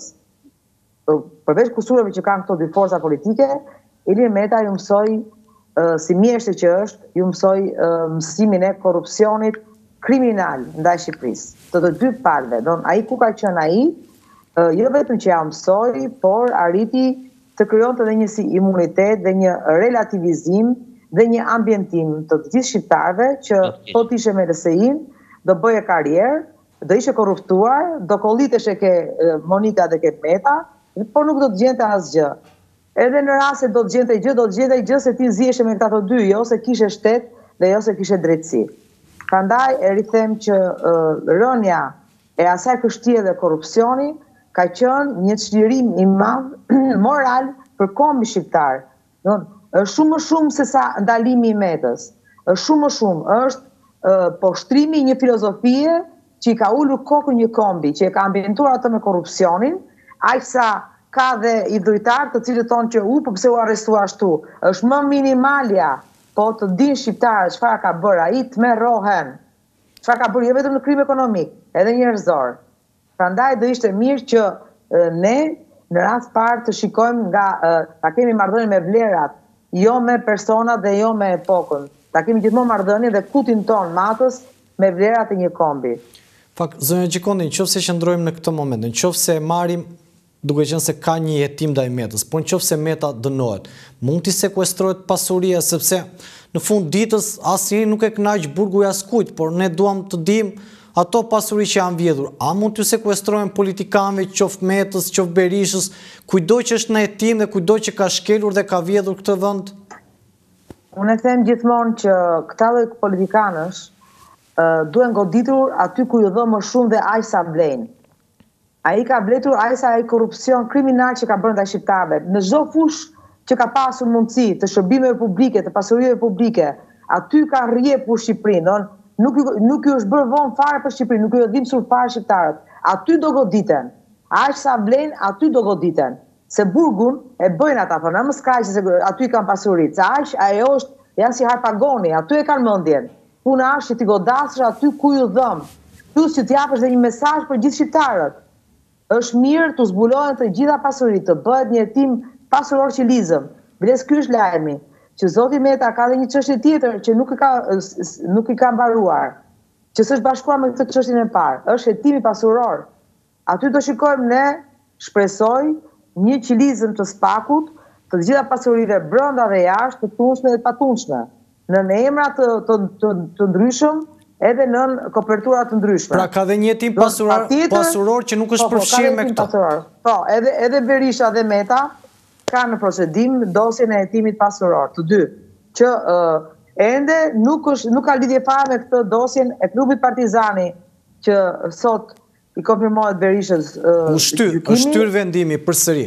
[SPEAKER 3] uh, përveç kusurave që kanë këto dy forca politike, Ilir Meta ju mësoi, uh, si mjeshtë që është, ju mësoi uh, mësimin e korrupsionit kriminal ndaj Shqipërisë. Të të dy palëve, don ai ku ka qenë ai, uh, jo vetëm që ja mësoi, por arriti të krijonte edhe një si imunitet dhe një relativizim dhe një ambientim të të gjithë shqiptarëve që po të ishe me L S I-n, do bëje karrierë, do ishe korruptuar, do kolliteshe ke Monika dhe ke Meta, por nuk do të gjente asgjë. Edhe në rast se do të gjente gjë, do të gjente gjë se ti ziheshe me këta të dy, jo se kishe shtet dhe jo se kishe drejtësi. Prandaj e rrithem që uh, rënja e asaj kështje dhe korrupsioni ka qenë një çlirim i madh moral për kombin shqiptar. Do është shumë më shumë se sa ndalimi i Metës. Është shumë më shumë, është uh, poshtrimi i një filozofie që i ka ulur kokën një kombi, që e ka ambientuar atë me korrupsionin, aq sa ka dhe i drejtar të cilët thonë që u, po pse u arrestua ashtu. Është më minimalja, po të dinë shqiptarët çfarë ka bërë ai, të merrohen. Çfarë ka bërë jo vetëm në krim ekonomik, edhe njerëzor. Prandaj do ishte mirë që uh, ne në rast parë të shikojmë nga uh, ta kemi marrëdhënie me vlerat, jo me personat dhe jo me epokën. Ta kemi gjithmonë marrëdhënie dhe kutin ton matës me vlerat e një kombi.
[SPEAKER 1] Fakt, zonja Gjikondi, nëse qëndrojmë në këtë moment, nëse marrim duke qenë se ka një jetim ndaj Metës, por nëse Meta dënohet, mund t'i sekuestrohet pasuria, sepse në fund ditës asnjëri nuk e kënaq burgu i askujt, por ne duam të dimë ato pasuri që janë vjedhur. A mund t'u sekuestrohen politikanëve, qoftë Metës, qoftë Berishës, kujdo që është në jetim dhe kujdo që ka shkelur dhe ka vjedhur këtë vend?
[SPEAKER 3] Unë e them gjithmonë që këta lloj politikanësh uh, duhen goditur aty ku ju dhë më shumë dhe aq sa vlen. Ai ka vletur aq sa ai korrupsion kriminal që ka bërë ndaj shqiptarëve. Në çdo fush që ka pasur mundësi të shërbimeve publike, të pasurive publike, aty ka rrjepur Shqipërinë. Don nuk nuk ju është bërë vonë fare për Shqipërinë, nuk ju është dhimbur fare shqiptarët. Aty do goditen. Aq sa vlen, aty do goditen. Se burgun e bëjnë ata, po na mos kaq se aty kanë pasuritë. Sa aq ajo është, janë si harpagoni, aty e kanë mendjen. Puna është që ti godasësh aty ku ju dhëm. Plus që t'japësh edhe një mesazh për gjithë shqiptarët. Është mirë të zbulohen të gjitha pasuritë, të bëhet një hetim pasuror qilizëm. Biles ky është lajmi, që zoti Meta ka dhe një çështje tjetër që nuk i ka nuk i ka mbaruar, që s'është bashkuar me këtë çështjen e parë. Është hetimi pasuror. Aty do shikojmë ne, shpresoj, një qilizëm të spakut të gjitha pasurive brenda dhe jashtë, të tunshme dhe të patunshme, në emra të të të, të ndryshëm, edhe në kopertura të ndryshme.
[SPEAKER 1] Pra ka dhe një jetim pasuror, pasuror që nuk është përfshirë me këto.
[SPEAKER 3] Pasuror. Po, edhe edhe Berisha dhe Meta kanë në procedim dosjen e hetimit pasuror, të dy, që uh, ende nuk është nuk ka lidhje fare me këtë dosjen e klubit Partizani që sot i konfirmohet Berishës uh,
[SPEAKER 1] u shtyr, është shtyr vendimi përsëri.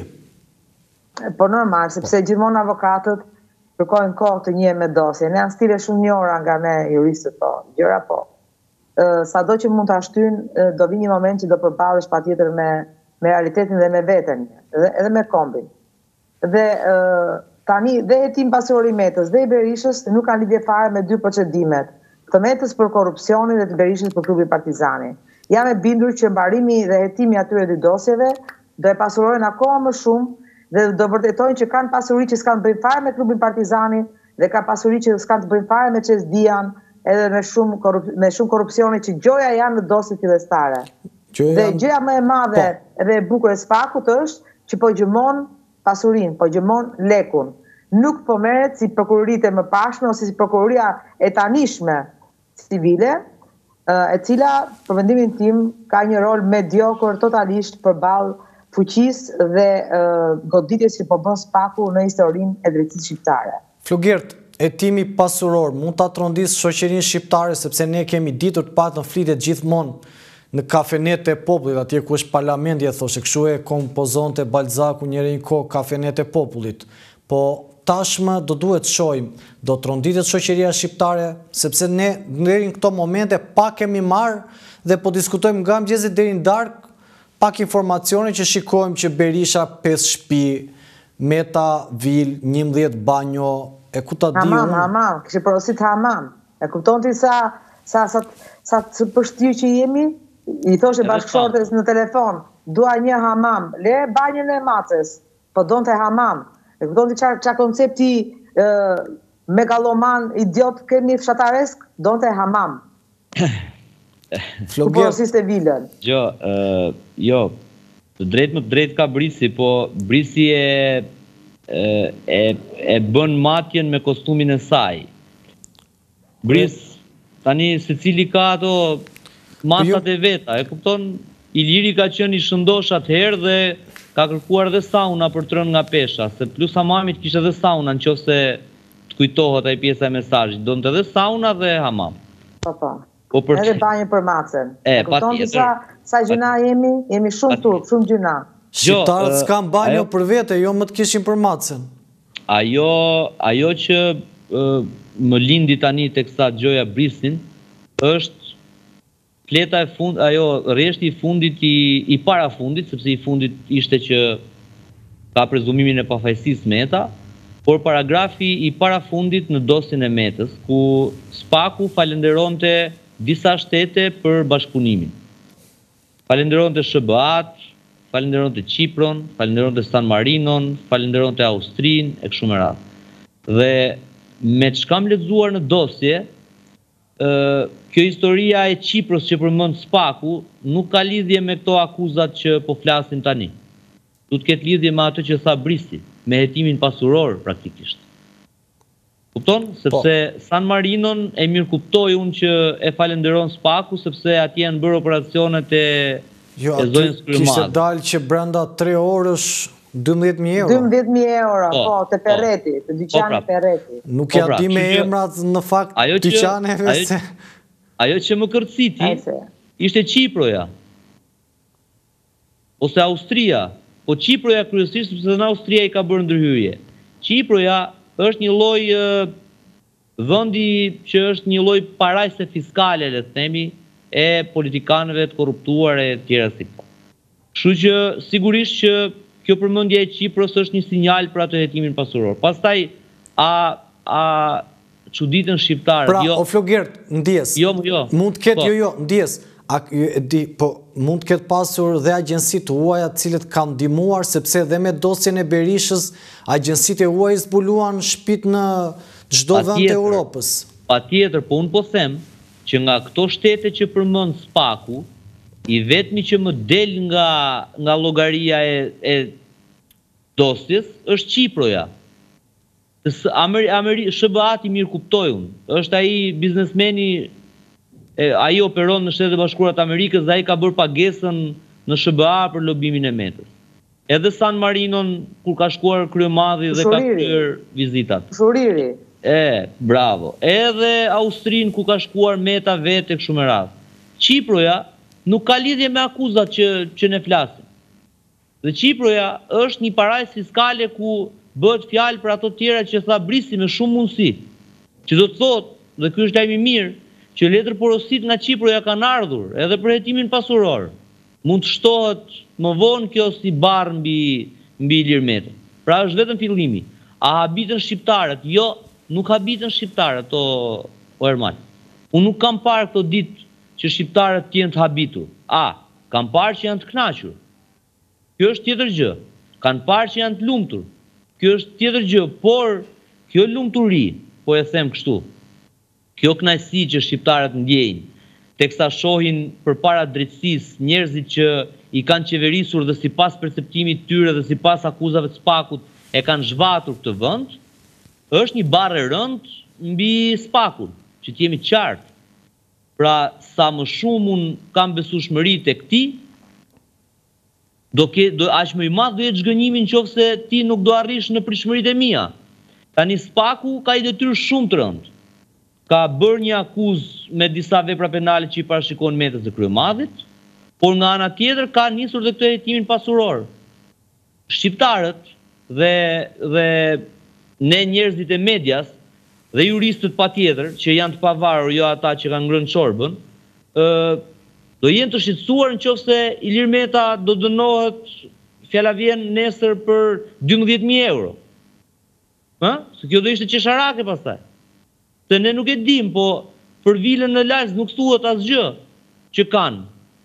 [SPEAKER 3] Po normal, sepse gjithmonë avokatët kërkojnë kohë të njëjë me dosjen. Ne janë stile shumë njëra nga ne juristët, po, gjëra po. Uh, Sado që mund ta shtyn, uh, do vi një moment që do përballesh patjetër me me realitetin dhe me veten, edhe, edhe me kombin. Dhe uh, tani dhe hetim pasuror i Metës dhe i Berishës nuk kanë lidhje fare me dy procedimet. Të Metës për korrupsionin dhe të Berishës për klubin Partizani. Jam e bindur që mbarimi dhe hetimi atyre dy dosjeve do e pasurohen akoma më shumë dhe do vërtetojnë që kanë pasuri që s'kanë të bëjnë fare me klubin Partizani dhe ka pasuri që s'kanë të bëjnë fare me Qes Dian edhe me shumë, korup me shumë korrupsioni që gjoja janë në dosjet fillestare. Dhe gjëja më e madhe dhe e bukur e spakut është që po gjymon pasurin, po gjymon lekun. Nuk po merret si prokuroritë e mëparshme ose si prokuroria e tanishme civile, e cila për vendimin tim ka një rol mediokër totalisht përballë fuqisë dhe uh, goditjes që po bën spaku në historinë e drejtësisë shqiptare.
[SPEAKER 1] Flugert, hetimi pasuror mund ta trondisë shoqërinë shqiptare sepse ne kemi ditur të patën flitet gjithmonë në kafenet e popullit, atje ku është parlamenti, e thoshe, kështu e kompozonte Balzaku njëri një kohë kafenet e popullit. Po tashmë do duhet shohim, do tronditet shoqëria shqiptare, sepse ne deri në këto momente pa kemi marrë dhe po diskutojmë nga mëngjesi deri në darkë pak informacione që shikojmë që Berisha pesë shtëpi, Meta vil, njëmbëdhjetë banjo, e ku ta di unë.
[SPEAKER 3] Hamam, hamam, kishte porosit hamam. E kupton ti sa sa sa sa të përshtyr që jemi? I thoshe bashkëshortes në telefon, dua një hamam, le banjën e Macës, po donte hamam. E kupton ti çfarë koncepti megaloman, idiot kemi fshataresk, donte hamam. Ku porosiste vilën.
[SPEAKER 2] Jo, jo, të drejt më të drejt ka Brisi, po Brisi e, e, e bën matjen me kostumin e saj. Bris, tani se cili ka ato masat e veta, e kupton, Iliri ka qenë i shëndosh atëherë dhe ka kërkuar dhe sauna për të rënë nga pesha, se plus hamamit kishte dhe sauna në qoftë se të kujtohet ai pjesa e mesazhit, donte edhe sauna dhe hamam.
[SPEAKER 3] Po po. Po për edhe banjë për Macën. E patjetër. Sa sa gjëna jemi, jemi shumë turp, shumë gjëna.
[SPEAKER 1] Shqiptarët s'kan banjo për vete, jo më të kishin për Macën.
[SPEAKER 2] Ajo, ajo që më lindi tani teksa gjoja Brisin, është fleta e fund, ajo rreshti i fundit i, i para fundit, sepse i fundit ishte që ka prezumimin e pafajësisë Meta, por paragrafi i para fundit në dosjen e Metës, ku Spaku falenderonte disa shtete për bashkëpunimin. Falenderonte S B A-t, falenderonte Qipron, falenderonte San Marinon, falenderonte Austrin, e kështu me radhë. Dhe me që kam lexuar në dosje, kjo historia e Qipros që përmend Spaku nuk ka lidhje me këto akuzat që po flasim tani. Du të ketë lidhje me atë që tha Brisi, me hetimin pasuror praktikisht. Kupton? Sepse San Marinon e mirë kuptoi unë që e falenderon Spaku, sepse atje janë bërë operacionet e
[SPEAKER 1] Jo, aty kishte dalë që brenda tre orësh dymbëdhjetë mijë euro.
[SPEAKER 3] dymbëdhjetë mijë euro, po, të Perreti, të dyqani Perreti.
[SPEAKER 1] Nuk ja di me emrat në fakt dyqaneve se...
[SPEAKER 2] Ajo që më kërciti, ishte Qiproja. Ose Austria. Po Qiproja kryesisht, sepse në Austria i ka bërë ndërhyrje. Qiproja është një lloj vendi që është një lloj parajse fiskale, le të themi, e politikanëve të korruptuar e tjera si këto. Kështu që sigurisht që kjo përmendje e Qipros është një sinjal për atë hetimin pasuror. Pastaj a a çuditën shqiptarët,
[SPEAKER 1] pra,
[SPEAKER 2] jo.
[SPEAKER 1] O Flogert, ndjes.
[SPEAKER 2] Jo, jo.
[SPEAKER 1] Mund të ketë jo, jo, ndjes. A di, po mund të ketë pasur dhe agjensitë huaja të cilët kanë ndihmuar, sepse dhe me dosjen e Berishës agjensitë e huaj zbuluan shtëpitë në çdo vend të Europës.
[SPEAKER 2] Patjetër, po unë po them që nga këto shtete që përmend Spaku, i vetmi që më del nga nga llogaria e, e dosjes është Qiproja. S B A-ti mirë kuptoi unë. Është ai biznesmeni, ai operon në Shtetet e Bashkuara të Amerikës dhe ai ka bërë pagesën në S B A për lobimin e Metës. Edhe San Marinon kur ka shkuar kryemadhi dhe ka kryer vizitat.
[SPEAKER 3] Shuriri.
[SPEAKER 2] E, bravo. Edhe Austrin ku ka shkuar Meta vetë kështu me radhë. Qiproja nuk ka lidhje me akuzat që që ne flasim. Dhe Qiproja është një parajsë fiskale ku bëhet fjalë për ato tjera që tha Brisi me shumë mundësi. Që do të thotë, dhe ky është lajm i mirë, që letër porosit nga Qiproja kanë ardhur edhe për hetimin pasuror. Mund të shtohet më vonë kjo si barr mbi mbi Ilir Metën. Pra është vetëm fillimi. A habitën shqiptarët? Jo, nuk habitën shqiptarët, o, o Ermal. Unë nuk kam parë këto ditë që shqiptarët të jenë të habitur. A, kam parë që janë të kënaqur. Kjo është tjetër gjë. Kanë parë që janë të lumtur. Kjo është tjetër gjë, por kjo lumturi, po e them kështu. Kjo kënaqësi që shqiptarët ndjejnë, teksa shohin përpara drejtësisë njerëzit që i kanë qeverisur dhe sipas perceptimit të tyre dhe sipas akuzave të Spakut e kanë zhvatur këtë vend, është një barë e rëndë mbi Spakun, që të jemi qartë. Pra, sa më shumë unë kam besueshmëri tek ti, do ke do aq më i madh do jetë zhgënjimi nëse ti nuk do arrish në pritshmëritë e mia. Tani Spaku ka një detyrë shumë të rëndë. Ka bërë një akuzë me disa vepra penale që i parashikon Metës së Kryemadhit, por nga ana tjetër ka nisur dhe këtë hetimin pasuror. Shqiptarët dhe dhe ne njerëzit e medias dhe juristët patjetër që janë të pavarur, jo ata që kanë ngrënë çorbën, ë Do jenë të shqetësuar nëse Ilir Meta do dënohet, fjala vjen nesër për dymbëdhjetë mijë euro. Ë? Se kjo do ishte qesharake pastaj. Se ne nuk e dim, po për vilën në Lajz nuk thuhet asgjë që kanë.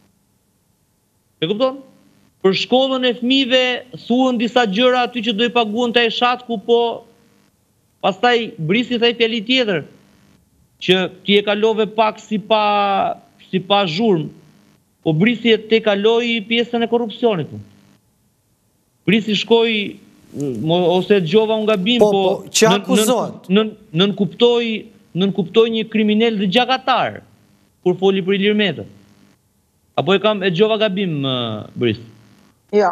[SPEAKER 2] E kupton? Për shkollën e fëmijëve thuhen disa gjëra aty që do i paguhen te shatku, po pastaj brisi thaj fjali tjetër që ti e kalove pak si pa si pa zhurmë, po brisi e te kaloi pjesën e korrupsionit. Brisi shkoi ose dëgjova un gabim,
[SPEAKER 1] po,
[SPEAKER 2] po,
[SPEAKER 1] po që akuzohet.
[SPEAKER 2] Nën nën kuptoi, nën kuptoi një kriminal dhe gjakatar kur foli për Ilir Metën. Apo e kam e dëgjova gabim, uh, Bris?
[SPEAKER 3] Jo.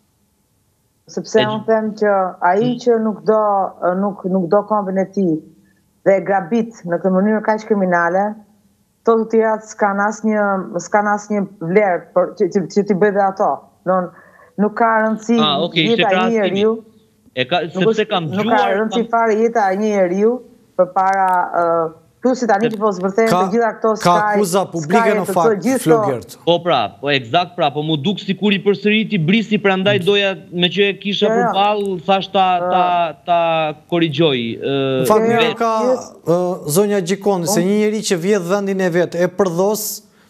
[SPEAKER 3] Sepse unë them që ai që nuk do nuk nuk do kombin e tij dhe grabit në këtë mënyrë kaq kriminale, to të tjerat s'kan asnjë s'kan asnjë vlerë për që, që, që ti bëj dhe ato. Don nuk ka rëndësi
[SPEAKER 2] ah, okay,
[SPEAKER 3] jeta e një njeriu.
[SPEAKER 2] E ka sepse kam dëgjuar.
[SPEAKER 3] Nuk ka rëndësi fare jeta e një njeriu përpara uh, plus si tani që po zvërthen të gjitha këto
[SPEAKER 1] Ka akuza publike në fakt, Flogert.
[SPEAKER 2] Po pra, po eksakt pra, po mu duk sikur i përsëriti Brisi, prandaj doja me që e kisha përballë, thash ta ta ta korrigjoj.
[SPEAKER 1] Në fakt mirë ka zonja Gjikoni, se një njeri që vjedh vendin e vet e përdhos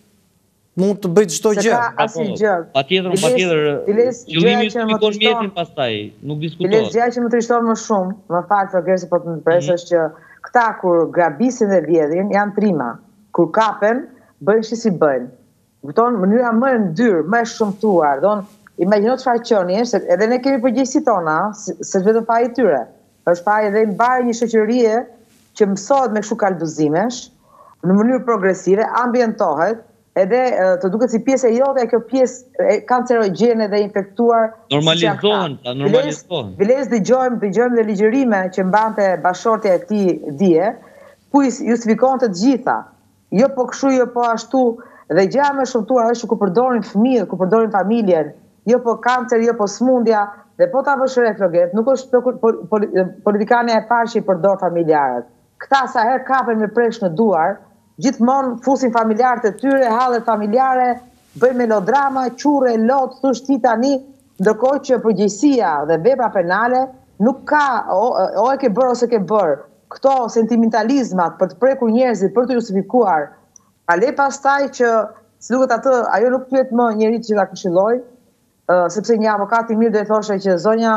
[SPEAKER 1] mund të bëjë çdo gjë.
[SPEAKER 2] Patjetër, patjetër. Qëllimi i fikon mjetin pastaj, nuk diskutohet.
[SPEAKER 3] Gjëja që më trishton më shumë, më fal Flogert se po të ndërpres, është që këta kur grabisin dhe vjedhin janë trima. Kur kapen, bëjnë që si bëjnë. Kupton, mënyra më e ndyrë, më e shumtuar. Don, imagjino çfarë qenie është, edhe ne kemi përgjegjësi tona, se vetëm pa i tyre. Është pa edhe mbarë një shoqërie që mësohet me kështu kalbuzimesh, në mënyrë progresive, ambientohet, edhe të duket si pjesë e jote, kjo pjesë kancerogjene dhe infektuar.
[SPEAKER 2] Normalizohen, ta normalizohen.
[SPEAKER 3] Biles dëgjojmë, dëgjojmë dhe ligjërime që mbante bashortja e këtij dje, ku justifikon të gjitha. Jo po kështu, jo po ashtu, dhe gjëja më shumtuar është ku përdorin fëmijët, ku përdorin familjen, jo po kancer, jo po smundja, dhe po ta vësh re Flogert, nuk është politikania e parë që i përdor familjarët. Këta sa herë kapen me presh në duar, gjithmonë fusin familjarët e tyre, hallet familjare, bëjnë melodrama, qurre, lot, thush ti tani, ndërkohë që përgjegjësia dhe vepra penale nuk ka, o, o e ke bërë ose ke bërë. Këto sentimentalizmat për të prekur njerëzit, për të justifikuar, ale pastaj që, si duket atë, ajo nuk pyet më njerit që ta këshilloj, uh, sepse një avokat i mirë do të thoshe që zonja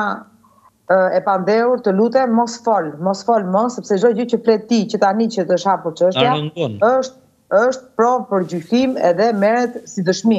[SPEAKER 3] e pandehur, të lutem, mos fol, mos fol më, sepse çdo gjë që flet ti, që tani që të shapur çështja, është është provë për gjykim edhe merret si dëshmi.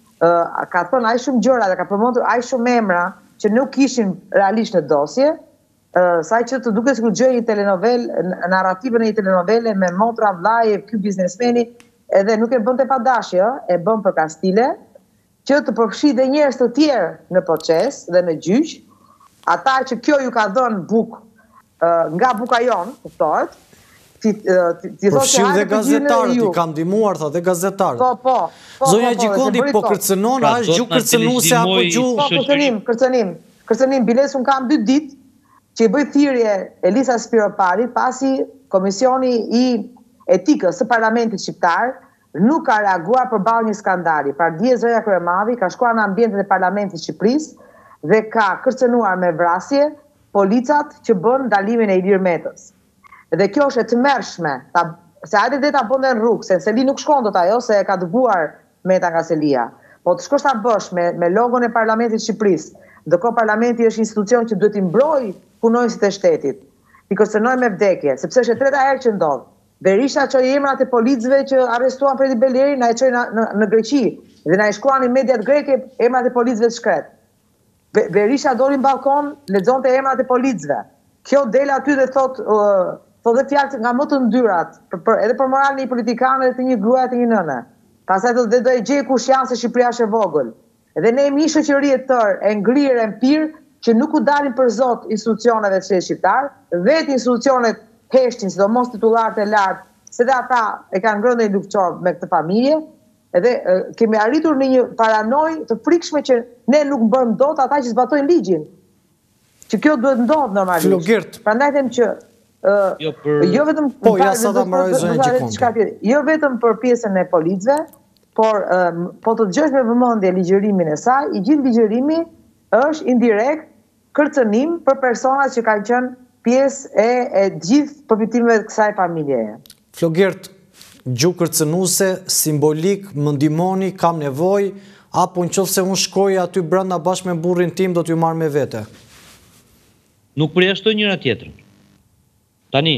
[SPEAKER 3] Uh, ka thënë aq shumë gjëra dhe ka përmendur aq shumë emra që nuk ishin realisht në dosje, uh, sa që të duket sikur gjë një telenovel, narrativën e një telenovele me motra vllaje, ky biznesmeni, edhe nuk e bën te padashje, e bën për kastile, që të përfshi dhe njerëz të tjerë në proces dhe në gjyq. Ata që kjo ju ka dhënë buk nga buka jonë, kuptohet, ti
[SPEAKER 1] përfshin dhe gazetarët, i kam ndihmuar tha dhe gazetarët.
[SPEAKER 3] Po, po.
[SPEAKER 1] Zonja Gjikondi po kërcënon, a është gjuhë kërcënuese apo gjuhë?
[SPEAKER 3] Po, kërcënim, kërcënim. Kërcënim, biles unë kam dy ditë që i bëj thirrje Elisa Spiropari, pasi Komisioni i Etikës së Parlamentit Shqiptar nuk ka reaguar përballë një skandali. Pardia Zoja Kryemadhi ka shkuar në ambientet e Parlamentit të Shqipërisë dhe ka kërcënuar me vrasje policat që bën ndalimin e Ilir Metës. Dhe kjo është e tmerrshme, se hajde dhe ta bënde në rrugë, se Seli nuk shkon dot ajo se e ka dëbuar Meta nga Selia. Po të shkosh ta bësh me, me logon e Parlamentit të Shqipërisë, ndërkohë Parlamenti është institucion që duhet i mbrojë punonjësit e shtetit, i kërcënoj me vdekje, sepse është e treta herë që ndodh. Berisha çoi emrat e policëve që arrestuan Fredi Beleri, na e çoi në, në, në Greqi, dhe na e shkruan në mediat greke emrat e policëve të shkret. Berisha doli në balkon, lexonte emrat e policëve. Kjo del aty dhe thot, uh, thot dhe fjalë nga më të ndyrat, për, për, edhe për moralin e një politikanë dhe të një gruaje të një nëne. Pastaj do dhe do e gjej kush janë se Shqipëria është e vogël. Edhe ne jemi një shoqëri e tërë, e ngrirë, e mpirë, që nuk u dalin për zot institucioneve të shtetit shqiptar, vetë institucionet heshtin, sidomos titullarët e lartë, se dhe ata e kanë ngrënë një lufçor me këtë familje. Edhe e, kemi arritur në një paranoj të frikshme që ne nuk bëm dot ata që zbatojnë ligjin. Që kjo duhet ndodh normalisht.
[SPEAKER 1] Flogert.
[SPEAKER 3] Prandaj them që uh, jo, për... jo vetëm
[SPEAKER 1] po ja sa ta mbaroj zonën Gjikondi.
[SPEAKER 3] Jo vetëm për pjesën e policëve, por um, po të dëgjosh me vëmendje ligjërimin e saj, i gjithë ligjërimi është indirekt kërcënim për personat që kanë qenë pjesë e, e gjithë përfitimeve të kësaj familjeje.
[SPEAKER 1] Flogert, gjuhë kërcënuese, simbolik, më ndihmoni, kam nevojë, apo nëse unë shkoj aty brenda bashkë me burrin tim do t'ju marr me vete?
[SPEAKER 2] Nuk përjashtoj njëra tjetrën. Tani,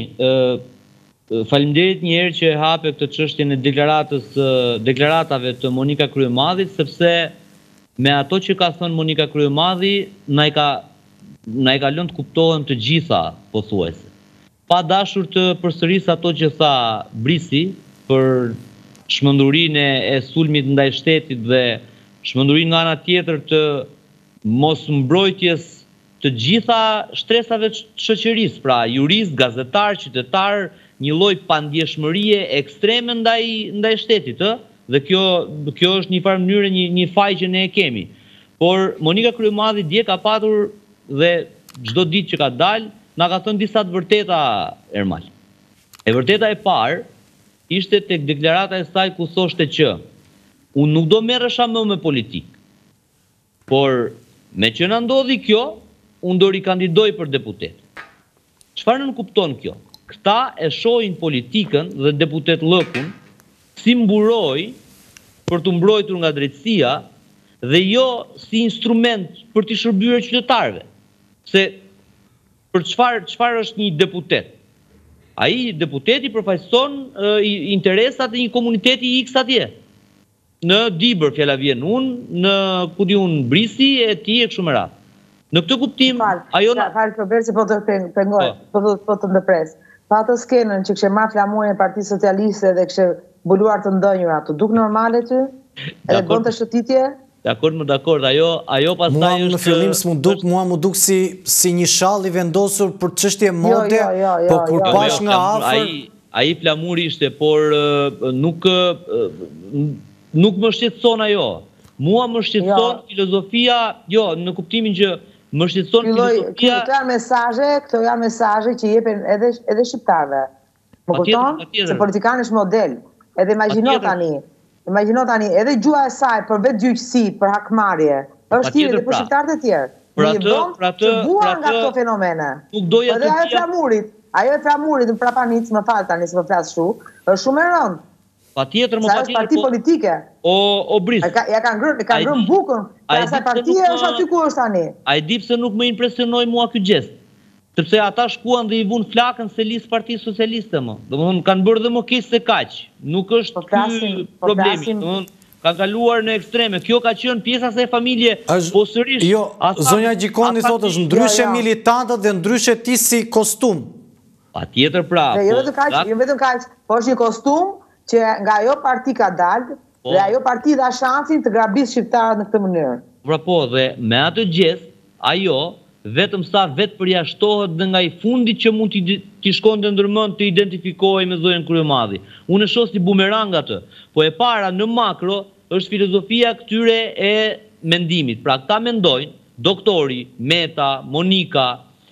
[SPEAKER 2] ë faleminderit një herë që hape këtë çështjen e deklaratës deklaratave të Monika Kryemadhit, sepse me ato që ka thënë Monika Kryemadhi, na i ka na i ka lënë të kuptohen të gjitha pothuajse. Pa dashur të përsëris ato që tha Brisi për shmendurinë e sulmit ndaj shtetit dhe shmendurinë nga ana tjetër të mos mbrojtjes të gjitha shtresave të shoqërisë, pra jurist, gazetar, qytetar, një lloj pandjeshmërie ekstreme ndaj ndaj shtetit, ë? Dhe kjo kjo është një farë mënyrë një një faj që ne e kemi. Por Monika Kryemadhi dje ka patur dhe çdo ditë që ka dalë na ka thënë disa të vërteta, Ermal. E vërteta e parë ishte tek deklarata e saj ku thoshte që unë nuk do merresha më me politikë. Por me që na ndodhi kjo, unë do rikandidoj për deputet. Çfarë nën kupton kjo? Këta e shohin politikën dhe deputet lëkun si mburoj për të mbrojtur nga drejtësia dhe jo si instrument për të shërbyer qytetarëve. Se për çfarë çfarë është një deputet? Ai deputeti përfaqëson uh, interesat e një komuniteti X atje. Në Dibër fjala vjen unë, në ku di unë Brisi e ti e kështu me radhë. Në këtë kuptim,
[SPEAKER 3] Fal,
[SPEAKER 2] ajo
[SPEAKER 3] na fal Roberti po të pengoj, po të po të ndepres. Pa atë skenën që kishte marrë flamurin e Partisë Socialiste dhe kishte mbuluar të ndonjura, të duk normale ty? Edhe bënte shëtitje?
[SPEAKER 2] Dakor, më dakor, ajo ajo pastaj
[SPEAKER 1] mua
[SPEAKER 2] është
[SPEAKER 1] në fillim s'mu duk, mua mu duk si si një shall i vendosur për çështje mode,
[SPEAKER 3] jo, jo, jo,
[SPEAKER 1] po kur
[SPEAKER 3] jo,
[SPEAKER 1] pash
[SPEAKER 2] jo,
[SPEAKER 1] nga
[SPEAKER 2] flamur,
[SPEAKER 1] afër,
[SPEAKER 2] ai ai flamuri ishte, por uh, nuk uh, nuk më shqetëson ajo. Mua më shqetëson
[SPEAKER 3] Jo.
[SPEAKER 2] filozofia, jo, në kuptimin që më shqetëson
[SPEAKER 3] Filloj,
[SPEAKER 2] filozofia.
[SPEAKER 3] këto janë mesazhe, këto janë mesazhe që jepen edhe edhe shqiptarëve. Më
[SPEAKER 2] Patjetër,
[SPEAKER 3] kupton?
[SPEAKER 2] patjetër.
[SPEAKER 3] Se politikanë është model. Edhe imagjino
[SPEAKER 2] Patjetër.
[SPEAKER 3] tani, imagjino tani, edhe gjua e saj për vetë gjyqësi, për hakmarrje, është
[SPEAKER 2] Patjetër,
[SPEAKER 3] tjetër edhe për
[SPEAKER 2] pra.
[SPEAKER 3] shqiptarët e tjerë.
[SPEAKER 2] Për
[SPEAKER 3] Në një
[SPEAKER 2] atë-
[SPEAKER 3] vend
[SPEAKER 2] për atë-
[SPEAKER 3] të buar
[SPEAKER 2] për
[SPEAKER 3] nga
[SPEAKER 2] atë-
[SPEAKER 3] këto fenomene.
[SPEAKER 2] Nuk doja
[SPEAKER 3] Edhe
[SPEAKER 2] të
[SPEAKER 3] ajo e
[SPEAKER 2] bia-
[SPEAKER 3] flamurit, ajo e flamurit në Prapanic, më fal tani se më flas kështu, është shumë e rëndë.
[SPEAKER 2] Patjetër, më
[SPEAKER 3] Sa është
[SPEAKER 2] patjetër,
[SPEAKER 3] parti
[SPEAKER 2] po
[SPEAKER 3] politike.
[SPEAKER 2] o o Bris.
[SPEAKER 3] E ka, ja kanë ngrënë, e kanë
[SPEAKER 2] Ai
[SPEAKER 3] ngrënë
[SPEAKER 2] di-
[SPEAKER 3] bukën.
[SPEAKER 2] ai
[SPEAKER 3] Ja
[SPEAKER 2] di
[SPEAKER 3] sa
[SPEAKER 2] se
[SPEAKER 3] partia
[SPEAKER 2] nuk,
[SPEAKER 3] është aty ku është tani.
[SPEAKER 2] Ai di pse nuk më impresionoi mua ky gjest. Sepse ata shkuan dhe i vun flakën se listë Partisë Socialiste më. Domethënë kanë bërë dhe më keq se kaq. Nuk është
[SPEAKER 3] Po
[SPEAKER 2] ky
[SPEAKER 3] flasim- po
[SPEAKER 2] problemi.
[SPEAKER 3] flasim-
[SPEAKER 2] Domethënë kanë kaluar në ekstreme. Kjo ka qenë pjesa e familje,
[SPEAKER 1] është-
[SPEAKER 2] po sërish.
[SPEAKER 1] jo,
[SPEAKER 2] ata-
[SPEAKER 1] zonja Gjikoni
[SPEAKER 2] ata-
[SPEAKER 1] thotë është ndryshe
[SPEAKER 3] Jo, jo.
[SPEAKER 1] militantët dhe ndryshe ti si kostum.
[SPEAKER 2] Patjetër pra.
[SPEAKER 3] Dhe jo
[SPEAKER 2] po,
[SPEAKER 3] vetëm kaq,
[SPEAKER 2] gat-
[SPEAKER 3] jo vetëm kaq, po është një kostum që nga ajo parti ka dalë
[SPEAKER 2] Po.
[SPEAKER 3] dhe ajo parti dha shansin të grabisë shqiptarët në këtë mënyrë.
[SPEAKER 2] Pra po, dhe me atë gjest, ajo vetëm sa vetë përjashtohet dhe nga i fundit që mund t'i t'i shkonte ndërmend të identifikohej me zonjën Kryemadhi. Unë e shoh si bumerang atë. Po e para në makro është filozofia këtyre e mendimit. Pra këta mendojnë, doktori, Meta, Monika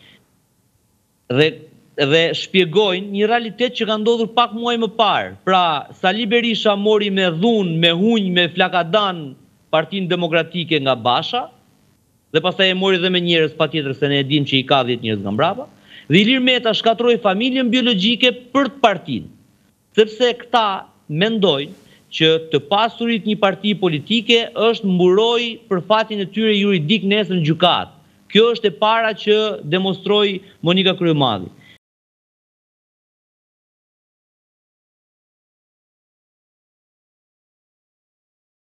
[SPEAKER 2] dhe dhe shpjegojnë një realitet që ka ndodhur pak muaj më parë. Pra, Sali Berisha mori me dhunë, me hunj, me flakadan Partinë Demokratike nga Basha, dhe pastaj e mori dhe me njerëz patjetër se ne e dim që i ka dhjetë njerëz nga mbrapa, dhe Ilir Meta shkatroi familjen biologjike për të partinë. Sepse këta mendojnë që të pasurit një parti politike është mburoj për fatin e tyre juridik nesër në gjykatë. Kjo është e para që demonstroi Monika Kryemadhi.